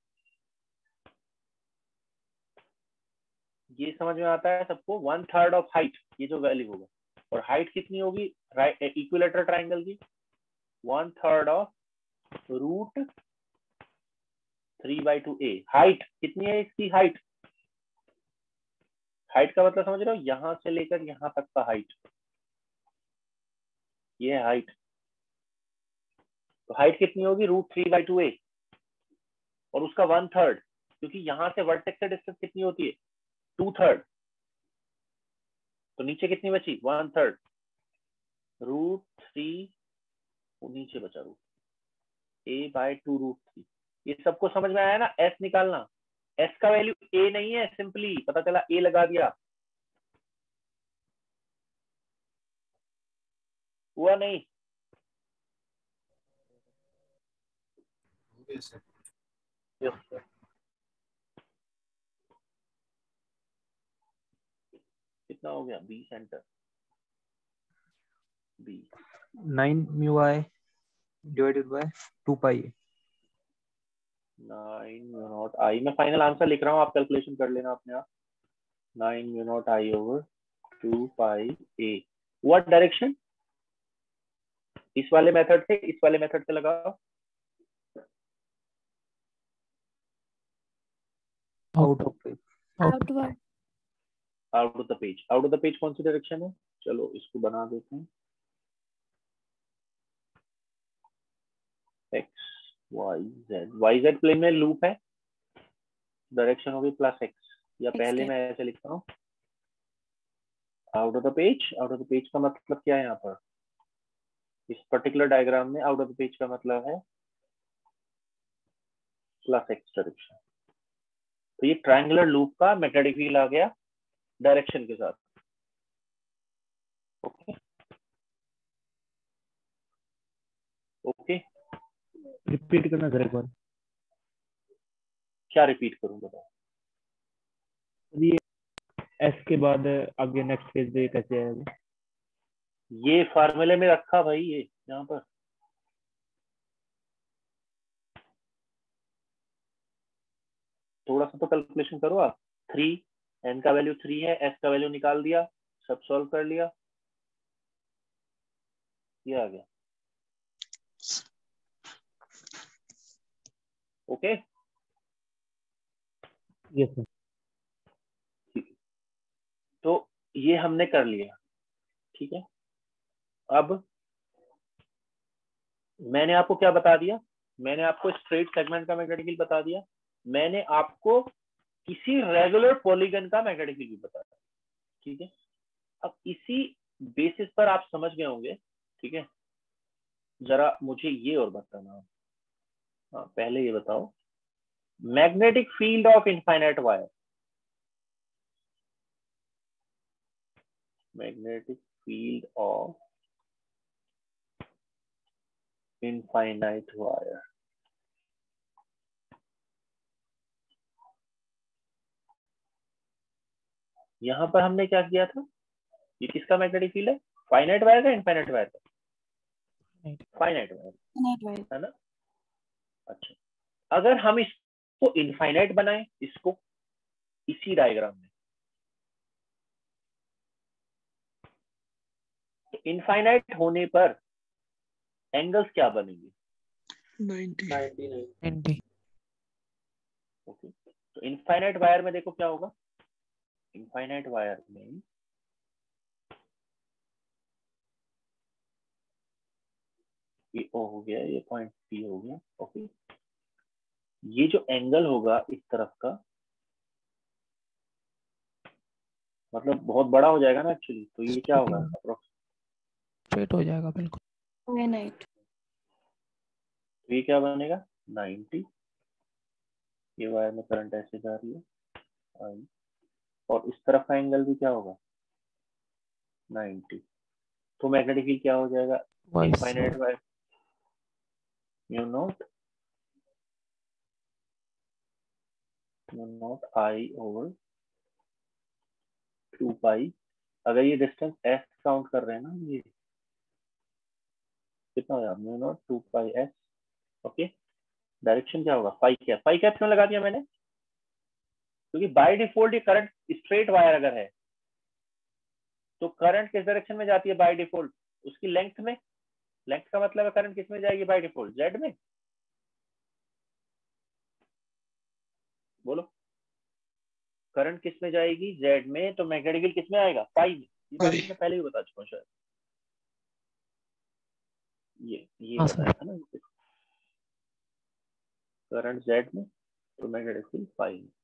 ये समझ में आता है सबको? वन थर्ड ऑफ हाइट, ये जो वैल्यू होगा। और हाइट कितनी होगी इक्विलेटरल ट्राइंगल की? One third of root three by two A. Height कितनी है इसकी? हाइट हाइट का मतलब समझ रहे हो? यहां से लेकर यहां तक का हाइट, ये है हाइट। तो हाइट कितनी होगी? Root three by two A, और उसका वन थर्ड, क्योंकि यहां से वर्टेक्स से डिस्टेंस कितनी होती है? Two third. तो नीचे कितनी बची? One third. रूट थ्री, नीचे बचा root A by two root three. ये सबको समझ में आया ना? एस निकालना। एस का वैल्यू ए नहीं है, सिंपली पता चला ए लगा दिया, हुआ नहीं? Yes, sir. कितना हो गया? B centre, B nine mu I divided by two pi. Nine mu not I. मैं फाइनल आंसर लिख रहा हूँ, आप कैलकुलेशन कर लेना अपने आप। Nine mu not I over two pi A. What direction? इस वाले मेथड से इस वाले मेथड से लगाओ। Out of page. Outward. Out of the page. Out of the page कौन सी डायरेक्शन है? चलो इसको बना देते हैं। X Y Z, Y Z plane में लूप है, डायरेक्शन होगी प्लस एक्स, या पहले मैं ऐसे लिखता हूँ out of the page. Out of the page का मतलब क्या है यहाँ पर? इस पर्टिकुलर डायग्राम में आउट ऑफ द पेज का मतलब है प्लस एक्स डायरेक्शन। तो ये ट्रायंगुलर लूप का मैग्नेटिक फील्ड आ गया डायरेक्शन के साथ। ओके ओके, रिपीट करना सर एक बार। क्या रिपीट करूं बताओ? ये एस के बाद आगे नेक्स्ट पेज पे कैसे आएगा? ये फार्मूले में रखा भाई, ये यहाँ पर थोड़ा सा तो कैलकुलेशन करो आप। थ्री, एन का वैल्यू थ्री है, एस का वैल्यू निकाल दिया, सब सॉल्व कर लिया, ये आ गया। Okay yes sir. तो ये हमने कर लिया, ठीक है। अब मैंने आपको क्या बता दिया? मैंने आपको स्ट्रेट सेगमेंट का मैग्नेटिक फील्ड बता दिया, मैंने आपको किसी रेगुलर पॉलीगन का मैग्नेटिक फील्ड भी बताया, ठीक है। अब इसी बेसिस पर आप समझ गए होंगे, ठीक है। जरा मुझे ये और बताना, हाँ पहले ये बताओ, magnetic field of infinite wire, magnetic field of infinite wire, यहां पर हमने क्या किया था? ये किसका मैग्नेटिक फील्ड है? फाइनाइट वायर का, इनफाइनाइट वायर का? फाइनाइट वायर है ना। अच्छा, अगर हम इसको इनफाइनाइट बनाएं, इसको इसी डायग्राम में, तो इनफाइनाइट होने पर एंगल्स क्या बनेंगे? नाइंटी। नाइंटी। ओके, तो इनफाइनाइट वायर में देखो क्या होगा, इनफाइनाइट वायर में ये ओ हो गया, ये पॉइंट पी हो गया। ओके, ये जो एंगल होगा इस तरफ का मतलब बहुत बड़ा हो जाएगा ना एक्चुअली, तो ये क्या होगा अप्रोक्स स्ट्रेट हो जाएगा बिल्कुल। Finite. तो ये क्या बनेगा नाइन्टी। ये वायर में करंट ऐसे जा रही है आई, और इस तरफ का एंगल भी क्या होगा नाइन्टी। तो मैग्नेटिक फील्ड क्या हो जाएगा infinite wire mu not mu not I over two pi. अगर ये डिस्टेंस एस काउंट कर रहे हैं ना, ये कितना होगा mu not two pi S. Okay, direction क्या होगा फाई कैप। फाई कैप क्यों लगा दिया मैंने, क्योंकि बाय डिफॉल्ट ये करंट स्ट्रेट वायर अगर है तो करंट किस डायरेक्शन में जाती है बाय डिफॉल्ट, उसकी लेंथ में। लेंथ का मतलब है करंट किस में जाएगी बाय डिफॉल्ट, जेड में। बोलो करंट किस में जाएगी जेड में, तो मैग्नेटिक फील्ड किस में आएगा फाई में। ये बात मैं पहले ही बता चुका हूँ शायद, ये ये हाँ बताया सर। था ना, करंट जेड में तो मैग्नेटिक फील्ड फाई में।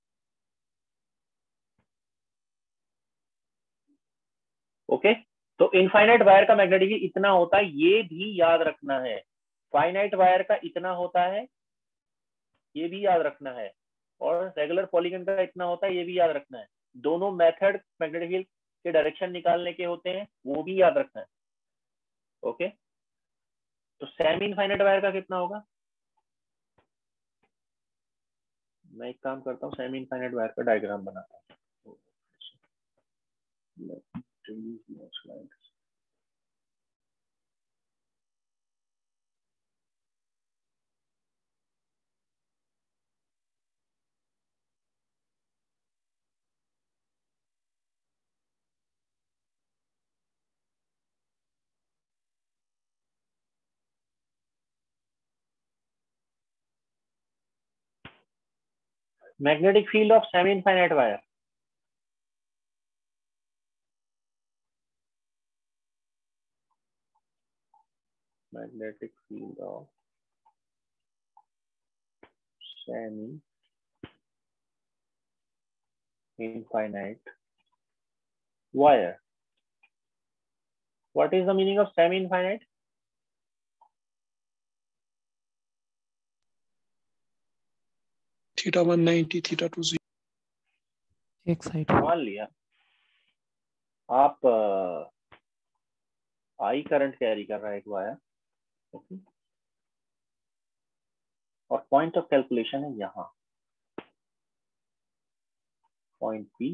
ओके, तो इनफाइनाइट वायर का मैग्नेटिक फील्ड इतना होता है, ये भी याद रखना है। फाइनाइट वायर का इतना होता है, ये भी याद रखना है। और रेगुलर पॉलीगन का इतना होता है, ये भी याद रखना है। दोनों मेथड मैग्नेटिक फील्ड के डायरेक्शन निकालने के होते हैं, वो भी याद रखना है। ओके, तो सेमी इनफाइनाइट वायर का कितना होगा, मैं एक काम करता हूँ सेमी इनफाइनाइट वायर का डायग्राम बनाता हूँ। Magnetic field of semi infinite wire, magnetic field of semi infinite wire. What is the meaning of semi infinite? Theta one ninety, theta two zero. एक साइड मान लिया आप आई करंट कैरी कर रहा है एक वायर, ओके, और point of calculation है यहाँ पॉइंट पी।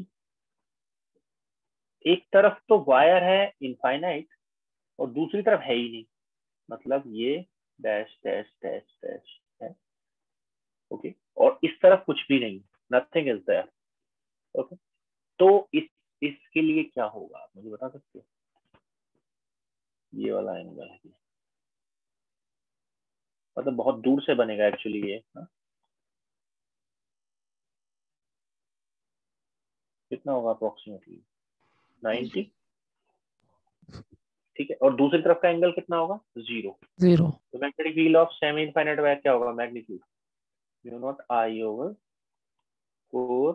एक तरफ तो वायर है इनफाइनाइट और दूसरी तरफ है ही नहीं, मतलब ये डैश डैश डैश डैश है। ओके, और इस तरफ कुछ भी नहीं, नथिंग इज देयर। ओके, तो इस इसके लिए क्या होगा आप मुझे बता सकते हो। ये वाला एंगल है, मतलब बहुत दूर से बनेगा एक्चुअली ये हा? कितना होगा अप्रोक्सीमेटली नाइन्टी, ठीक है। और दूसरी तरफ का एंगल कितना होगा जीरो जीरो। तो magnetic field of semi infinite wire क्या होगा magnitude mu not I over four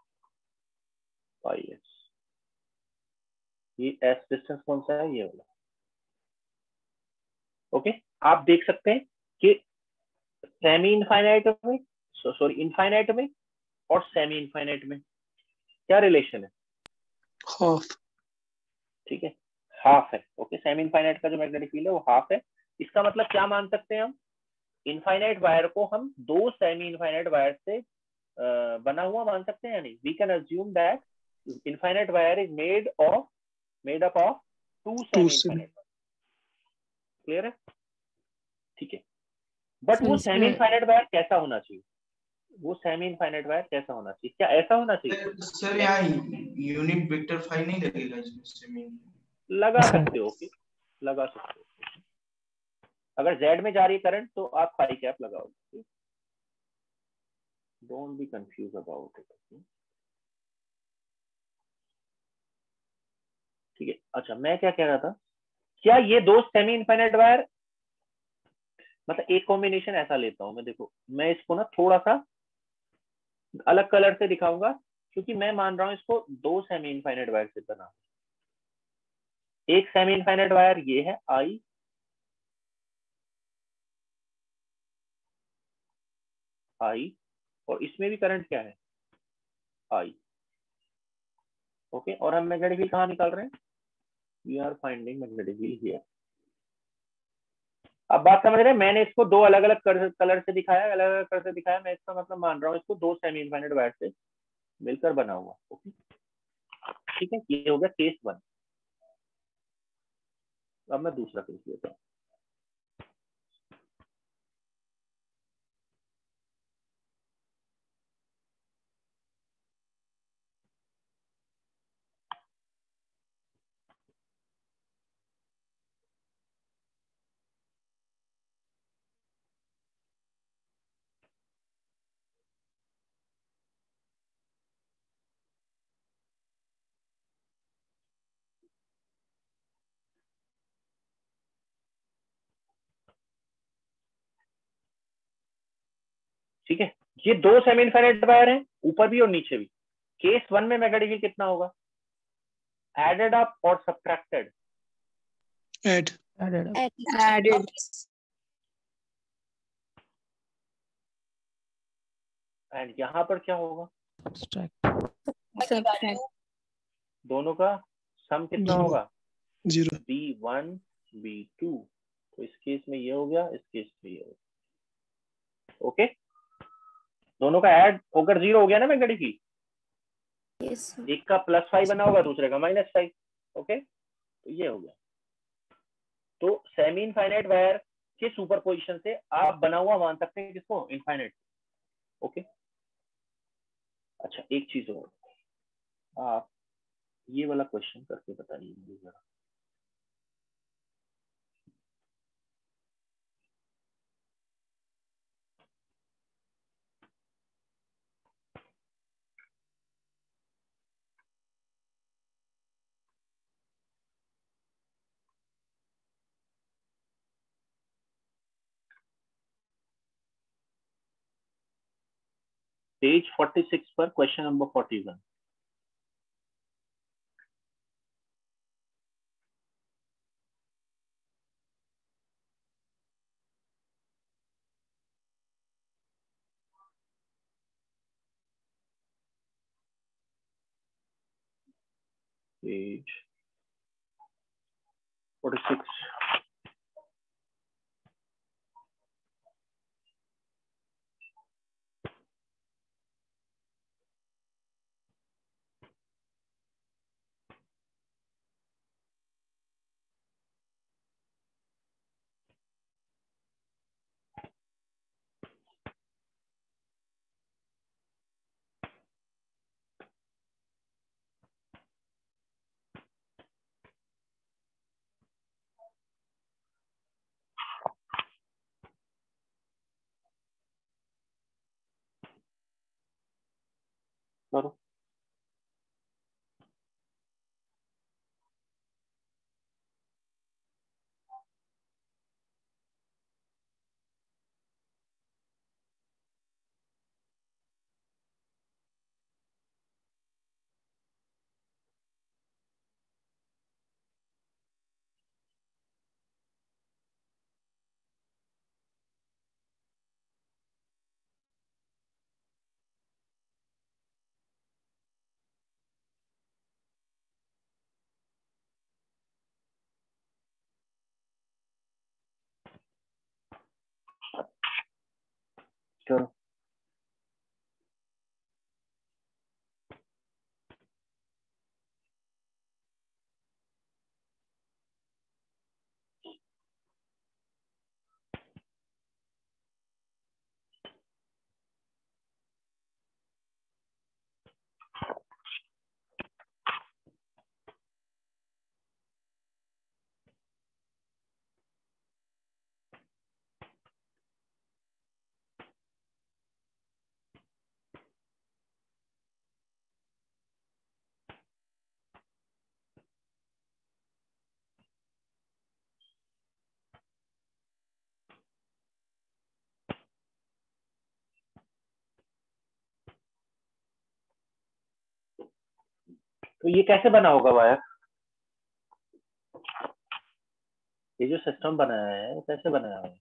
pi S. ये एस डिस्टेंस कौन सा है, ये वाला। ओके, आप देख सकते हैं कि सेमी इनफाइनाइट में सॉरी इनफाइनाइट में और सेमी इनफाइनाइट में क्या रिलेशन है, हाफ। ठीक है, हाफ है। ओके, सेमी इनफाइनाइट का जो मैग्नेटिक फील्ड है वो हाफ है। इसका मतलब क्या मान सकते हैं हम, इनफाइनाइट वायर को हम दो सेमी इनफाइनाइट वायर से uh, बना हुआ मान सकते हैं या नहीं। We can assume that infinite wire is made of made up of two semi infinite wire. Clear है, ठीक है। बट वो सेमी इनफाइनाइट वायर कैसा होना चाहिए, वो सेमी इनफाइनाइट वायर कैसा होना चाहिए, क्या ऐसा होना चाहिए। सर यहाँ यूनिट वेक्टर फाई नहीं लगेगा इसमें, सेमी लगा सकते हो, ओके लगा सकते हो। अगर जेड में जा रही करंट तो आप फाई कैप लगाओगे, don't be confuse about it. ठीक है। अच्छा मैं क्या कह रहा था, क्या ये दो सेमी इनफाइनाइट वायर, मतलब एक कॉम्बिनेशन ऐसा लेता हूं मैं, देखो मैं इसको ना थोड़ा सा अलग कलर से दिखाऊंगा, क्योंकि मैं मान रहा हूं इसको दो सेमी इनफाइनाइट वायर से बना। एक सेमी इनफाइनाइट वायर ये है आई, आई, और इसमें भी करंट क्या है, आई। ओके, और हम मैग्नेटिक फील्ड कहाँ निकाल रहे हैं, we are finding magnetic field here. अब बात समझ रहे हैं, मैंने इसको दो अलग अलग कलर से दिखाया, अलग अलग कलर से दिखाया, मैं इसका मतलब मान रहा हूँ इसको दो सेमी इनफाइनाइट वायर से मिलकर बना हुआ। ओके ठीक है, ये हो गया केस वन। अब मैं दूसरा केस लेता हूँ। ठीक है, ये दो सेमी इनफाइनाइट वायर हैं, ऊपर भी और नीचे भी। केस वन में मैग्नेटिक फील्ड कितना होगा, एडेड अप और subtracted, Add. Added up. Added. And यहाँ पर क्या होगा, Subtract. Subtract. दोनों का सम कितना Zero. होगा, Zero. B one B two. तो इस केस में ये हो गया, इस केस में ये हो गया। ओके, दोनों का ऐड होकर जीरो हो गया ना मैग्नेटिक फील्ड। Yes, sir. एक का प्लस फाइव बना होगा, दूसरे का माइनस फाइव। ओके, तो ये हो गया। तो सेमी इनफाइनाइट वायर के सुपरपोजिशन से आप बना हुआ मान सकते हैं किसको, इनफाइनाइट। ओके, अच्छा एक चीज और, आप ये वाला क्वेश्चन करके बताइए मुझे जरा। पेज फोर्टी सिक्स पर question number forty one. Page forty six. करो। करो। तो ये कैसे बना होगा वायर? ये जो सिस्टम बनाया है वो कैसे बनाया है?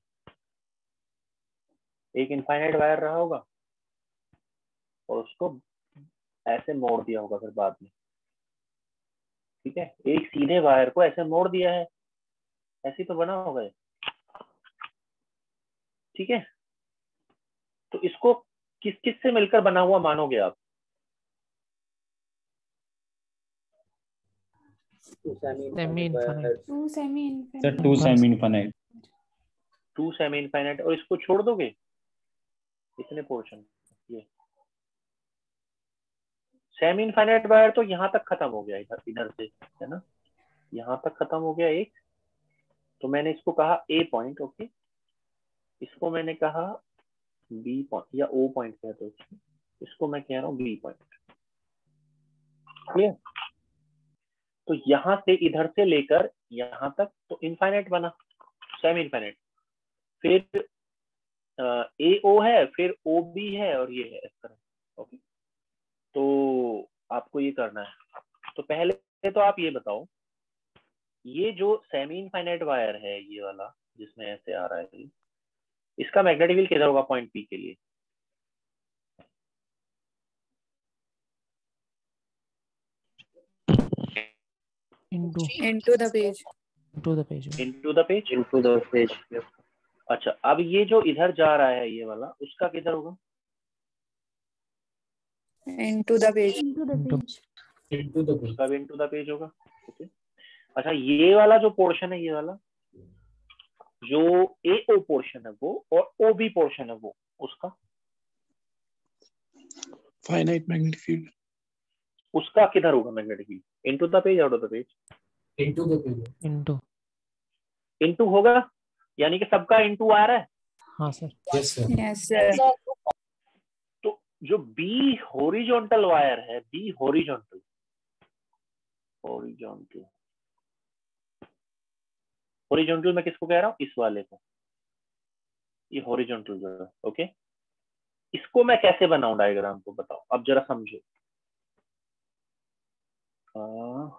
एक इनफाइनाइट वायर रहा होगा और उसको ऐसे मोड़ दिया होगा फिर बाद में, ठीक है। एक सीधे वायर को ऐसे मोड़ दिया है, ऐसे ही तो बना होगा ये, ठीक है। तो इसको किस किस से मिलकर बना हुआ मानोगे आप? Semi infinite two semi sir two semi infinite two semi infinite. और इसको छोड़ दोगे इतने पोर्शन, ये सेमी इनफाइनाइट वायर तो यहाँ तक खत्म हो गया, इधर इधर से, है ना, यहाँ तक खत्म हो गया एक। तो मैंने इसको कहा ए पॉइंट, ओके। इसको मैंने कहा बी पॉइंट या ओ पॉइंट कहते हैं, इसको मैं कह रहा हूँ बी पॉइंट, क्लियर। तो यहाँ से इधर से लेकर यहाँ तक तो इनफाइनाइट बना, सेमी इनफाइनाइट। फिर ए ओ है, फिर ओ बी है, और ये है इस तरह, ओके। तो आपको ये करना है। तो पहले तो आप ये बताओ, ये जो सेमी इनफाइनाइट वायर है ये वाला जिसमें ऐसे आ रहा है, इसका मैग्नेटिक फील्ड किधर होगा पॉइंट पी के लिए? into into the page into the page into the page, into the page. अच्छा। अब ये जो इधर जा रहा है ये वाला, उसका किधर होगा? into the page into the page into the उसका भी इनटू द पेज होगा, ओके। अच्छा, ये वाला जो पोर्शन है, ये वाला जो ए ओ पोर्शन है वो, और ओ बी पोर्शन है वो, उसका फाइनाइट मैग्नेटिक फील्ड, उसका किधर होगा magnetic field? Into the page, out of the page? into the page into into होगा, यानी कि सबका इनटू आ रहा है। हाँ sir yes sir yes sir तो जो बी हॉरिजॉन्टल वायर है, बी हॉरिजॉन्टल हॉरिजॉन्टल हॉरिजॉन्टल मैं किसको कह रहा हूँ? इस वाले को, ये हॉरिजॉन्टल जो है, ओके। इसको मैं कैसे बनाऊं डायग्राम को, बताओ अब जरा समझो। आ,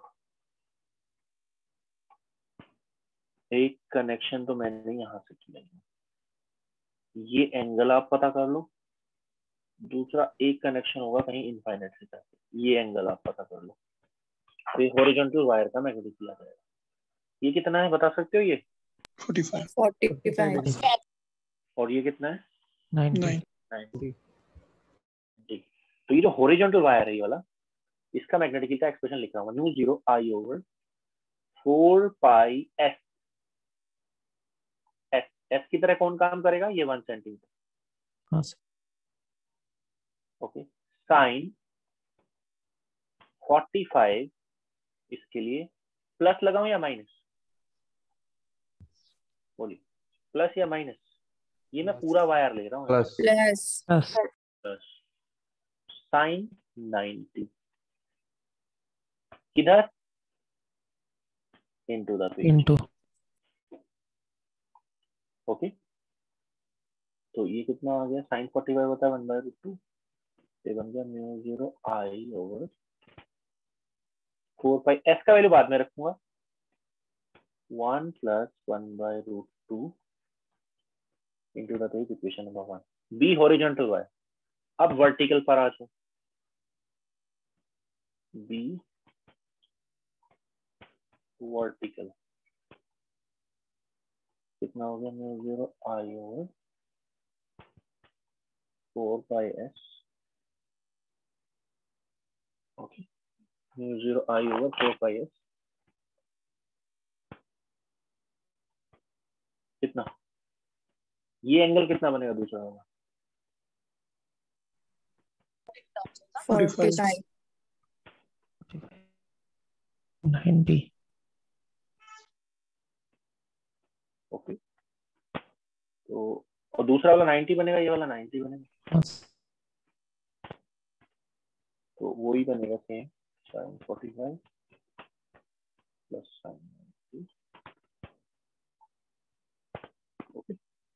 एक कनेक्शन तो मैंने यहां से किया है, ये एंगल आप पता कर लो। दूसरा एक कनेक्शन होगा कहीं इनफाइनाइट से जाके, ये एंगल आप पता कर लो। तो ये हॉरिजॉन्टल वायर का मैग्नेटिक फील्ड आ जाएगा। ये कितना है बता सकते हो? ये फोर्टी फाइव, forty-five और ये कितना है? ninety nine, ninety. ठीक। तो ये जो हॉरिजॉन्टल वायर है ये वाला, इसका मैग्नेटिक फील्ड का एक्सप्रेशन लिख रहा हूँ, mu zero I over four pi S. S S की तरह कौन काम करेगा? ये वन सेंटीमीटर, हाँ sir okay. Sine forty five, इसके लिए प्लस लगाऊं या माइनस? बोलिए, प्लस या माइनस? ये मैं पूरा वायर ले रहा हूँ, plus plus plus plus sine ninety, किधर? Into the page, into okay. तो ये कितना आ गया? साइन फोर्टी फाइव होता है वन बाई रूट टू, ये बन गया mu zero I over four pi. S का वैल्यू बाद में रखूंगा, one plus one by root two into the page, equation number one. B horizontal wire. अब वर्टिकल पर आ जाओ, बी वर्टिकल कितना हो गया? Mu zero I over four pi S, okay. Mu zero I over four pi S कितना? ये angle कितना बनेगा दूसरा वाला? forty-five ninety okay. तो और दूसरा वाला नाइनटी बनेगा, ये वाला नाइनटी बनेगा, हाँ तो वो ही बनेगा same, sine forty five plus sine ninety, okay.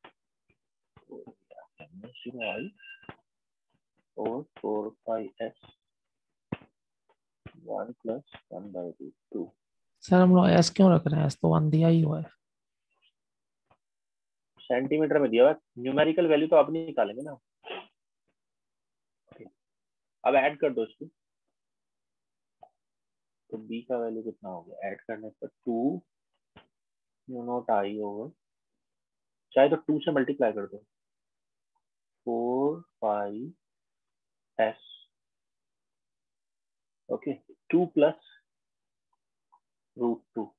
Zero I और four pi S one plus one by root two. Sir हम लोग एस क्यों रख रहे हैं? एस तो वन दिया ही हुआ है। सेंटीमीटर में दिया हुआ है, न्यूमेरिकल वैल्यू तो आप नहीं निकालेंगे ना। अब ऐड कर दो इसको, तो b का वैल्यू कितना हो गया? ऐड करने पर two mu not I over, चाहे तो टू से मल्टीप्लाई कर दो, four five S. Okay, two plus root two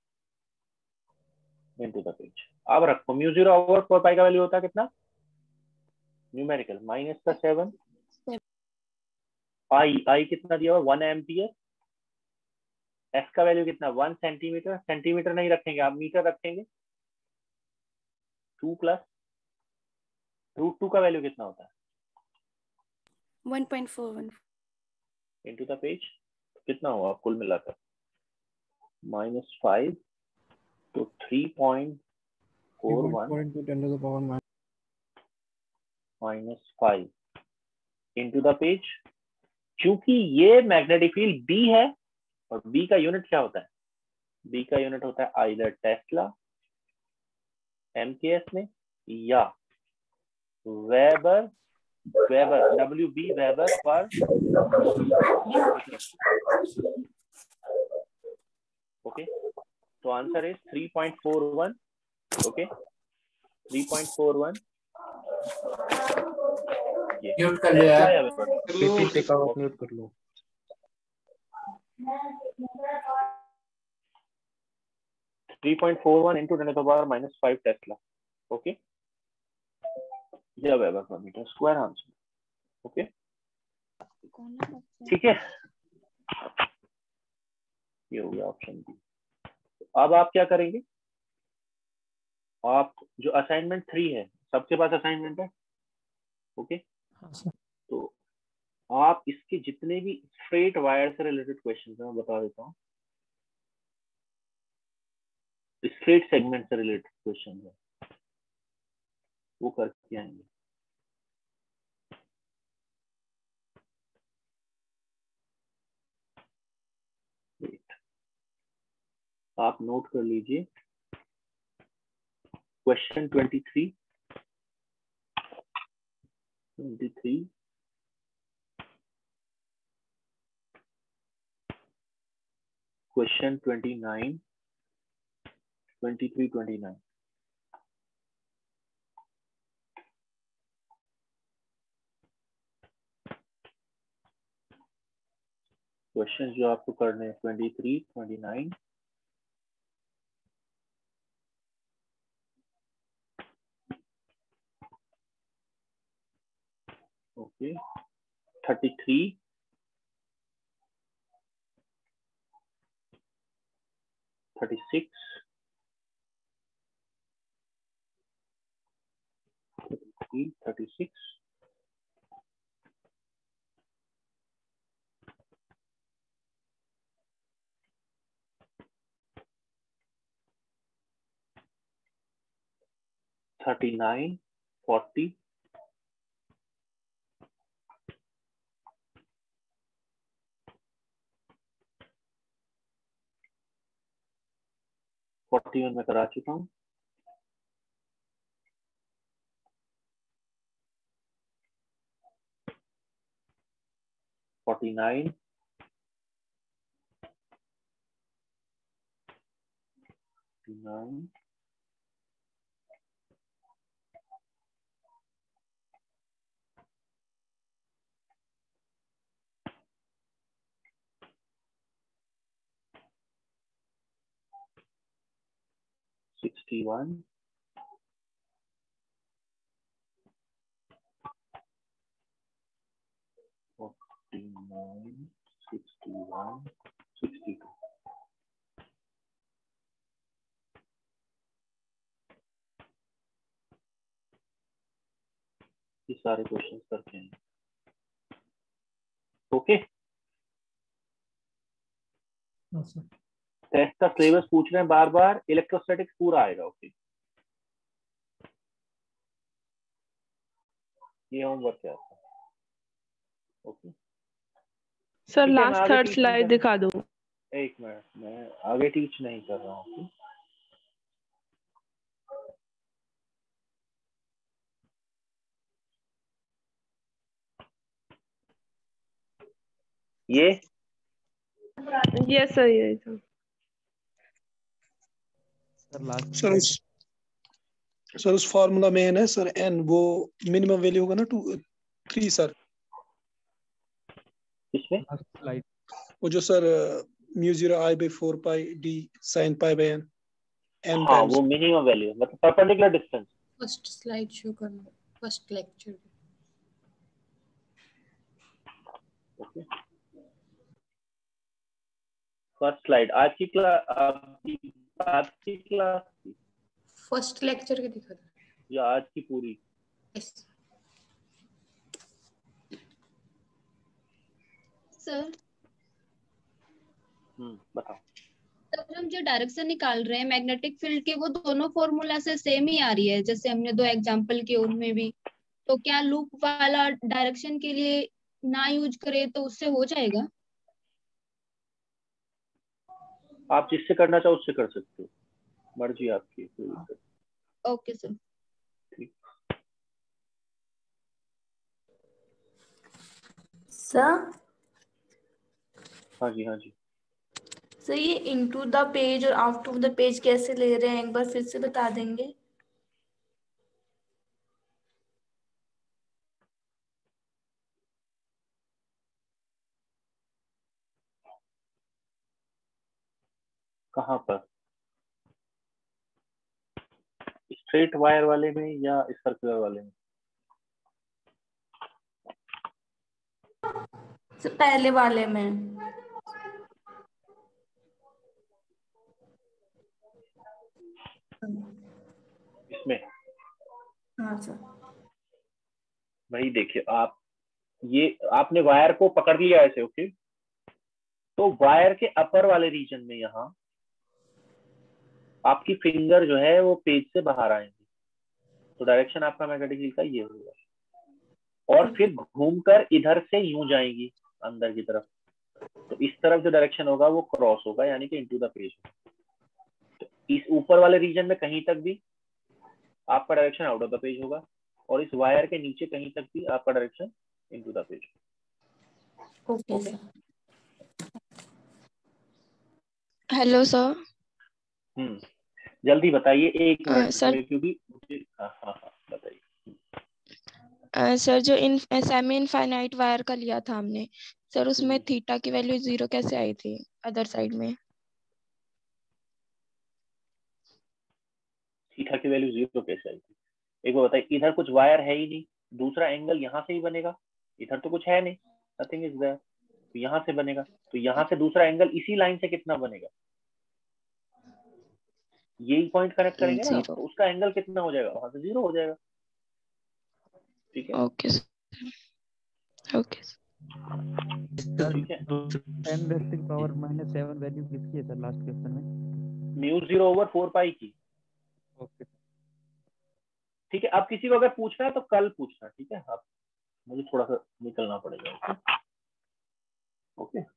into the page. अब रखो mu zero over four pi का वैल्यू होता है कितना? न्यूमेरिकल माइनस का सेवन, आई आई कितना दिया हुआ? One ampere. एस का वैल्यू कितना? One centimetre. सेंटीमीटर नहीं रखेंगे आप, मीटर रखेंगे। टू प्लस रूट टू का वैल्यू कितना होता है? One point four one into the page कितना होगा कुल मिलाकर? माइनस फाइव, तो three point four one minus five into the page. क्योंकि ये मैग्नेटिक फील्ड बी है, और बी का यूनिट क्या होता है? बी का यूनिट होता है आइदर टेस्ला एमकेएस में, या weber, weber W B weber पर। ओके, तो answer is three point four one. Okay, three point four one. Mute कर लो यार, पीपी से का म्यूट कर लो। Three point four one into ten to the power minus five tesla. Okay, यह वेबर पर मीटर स्क्वायर आंसर। ओके, ठीक है, ये हो गया ऑप्शन बी। अब आप क्या करेंगे? आप जो असाइनमेंट थ्री है, सबके पास असाइनमेंट है? ओके, हाँ सर। तो आप इसके जितने भी स्ट्रेट वायर से रिलेटेड क्वेश्चन है, मैं बता देता हूँ। स्ट्रेट सेगमेंट से रिलेटेड क्वेश्चन है, वो करके आएंगे। आप नोट कर लीजिए question twenty three, twenty three question twenty nine, twenty three, twenty nine. Question जो आपको करने हैं twenty three, twenty nine. Okay, thirty three, thirty six, thirty six, thirty nine, forty, forty one में करा चुका हूँ। Forty nine, nine, sixty one, forty nine, sixty one, sixty two. ये सारे क्वेश्चंस करते हैं। ओके, हाँ सर। टेस्ट का सिलेबस पूछ रहे हैं बार बार, इलेक्ट्रोस्टैटिक्स पूरा आएगा। ओके, ये होमवर्क है आपका। ओके, सर ठीक है, मैं लास्ट आगे थर्ड टीच नहीं स्लाइड कर दिखा दो। एक मिनट, मैं आगे टीच नहीं कर रहा हूँ। ये यस सर ये तो सर लास्ट सर उस सर उस फॉर्मूला में है ना सर एन, वो मिनिमम वैल्यू होगा ना टू थ्री सर। इसमें लास्ट स्लाइड वो जो sir mu zero I by four pi D sine pi by N N हाँ, टाइम्स। वो मिनिमम वैल्यू मतलब perpendicular distance. First slide show करना, first lecture. Okay, first slide आज की class, आपकी आज की क्लास फर्स्ट लेक्चर के दिखा दो या आज की पूरी? Yes sir. हम्म बताओ। तो हम जो डायरेक्शन निकाल रहे हैं मैग्नेटिक फील्ड के, वो दोनों फॉर्मूला से सेम ही आ रही है जैसे हमने दो एग्जांपल किए उनमें भी। तो क्या लूप वाला डायरेक्शन के लिए ना यूज करें तो उससे हो जाएगा? आप जिससे करना चाहो उससे कर सकते हो, मर्जी आपकी, कोई दिक्कत। Okay sir. ठीक। सर हाँ जी, हाँ जी। सर ये इनटू द पेज और आउट ऑफ द पेज कैसे ले रहे हैं, एक बार फिर से बता देंगे? कहाँ पर? स्ट्रेट वायर वाले में या सर्कुलर वाले में? सर पहले वाले में। इसमें हाँ सर। वही देखिए आप, ये आपने वायर को पकड़ लिया ऐसे, ओके। तो वायर के अपर वाले रीजन में यहाँ आपकी फिंगर जो है वो पेज से बाहर आएंगी, तो डायरेक्शन आपका मैग्नेटिक फील्ड का ये होगा। और फिर घूमकर इधर से यूं जाएंगी अंदर की तरफ, तो इस तरफ जो डायरेक्शन होगा वो क्रॉस होगा, यानी कि इनटू द पेज। तो इस ऊपर वाले रीजन में कहीं तक भी आपका direction out of the page होगा, और इस वायर के नीचे कहीं तक भी आपका direction into the page. Okay sir. Hello sir. हम्म जल्दी बताइए, एक मिनट सर में, क्योंकि मुझे हाँ हाँ हाँ बताइए। अ, सर जो इन सेमी इनफाइनाइट वायर का लिया था हमने सर, उसमें थीटा की वैल्यू जीरो कैसे आई थी अदर साइड में? थीटा की वैल्यू जीरो कैसे आई थी? एक बार बताइए, इधर कुछ वायर है ही नहीं, दूसरा एंगल यहाँ से ही बनेगा, इधर तो कुछ है नहीं, नथिंग इज देयर, तो यहाँ से बनेगा, तो यहाँ से दूसरा एंगल इसी लाइन से कितना बनेगा, यही पॉइंट कनेक्ट करेंगे ना, तो उसका एंगल कितना हो जाएगा, वहां से जीरो हो जाएगा। ठीक है, ओके ओके ठीक है। Ten raising power minus seven value किसकी है सर लास्ट क्वेश्चन में? Mu zero over four pi की। ओके ठीक है, अब किसी को अगर पूछना है तो कल पूछना, ठीक है। आप, मुझे थोड़ा सा निकलना पड़ेगा। ओके।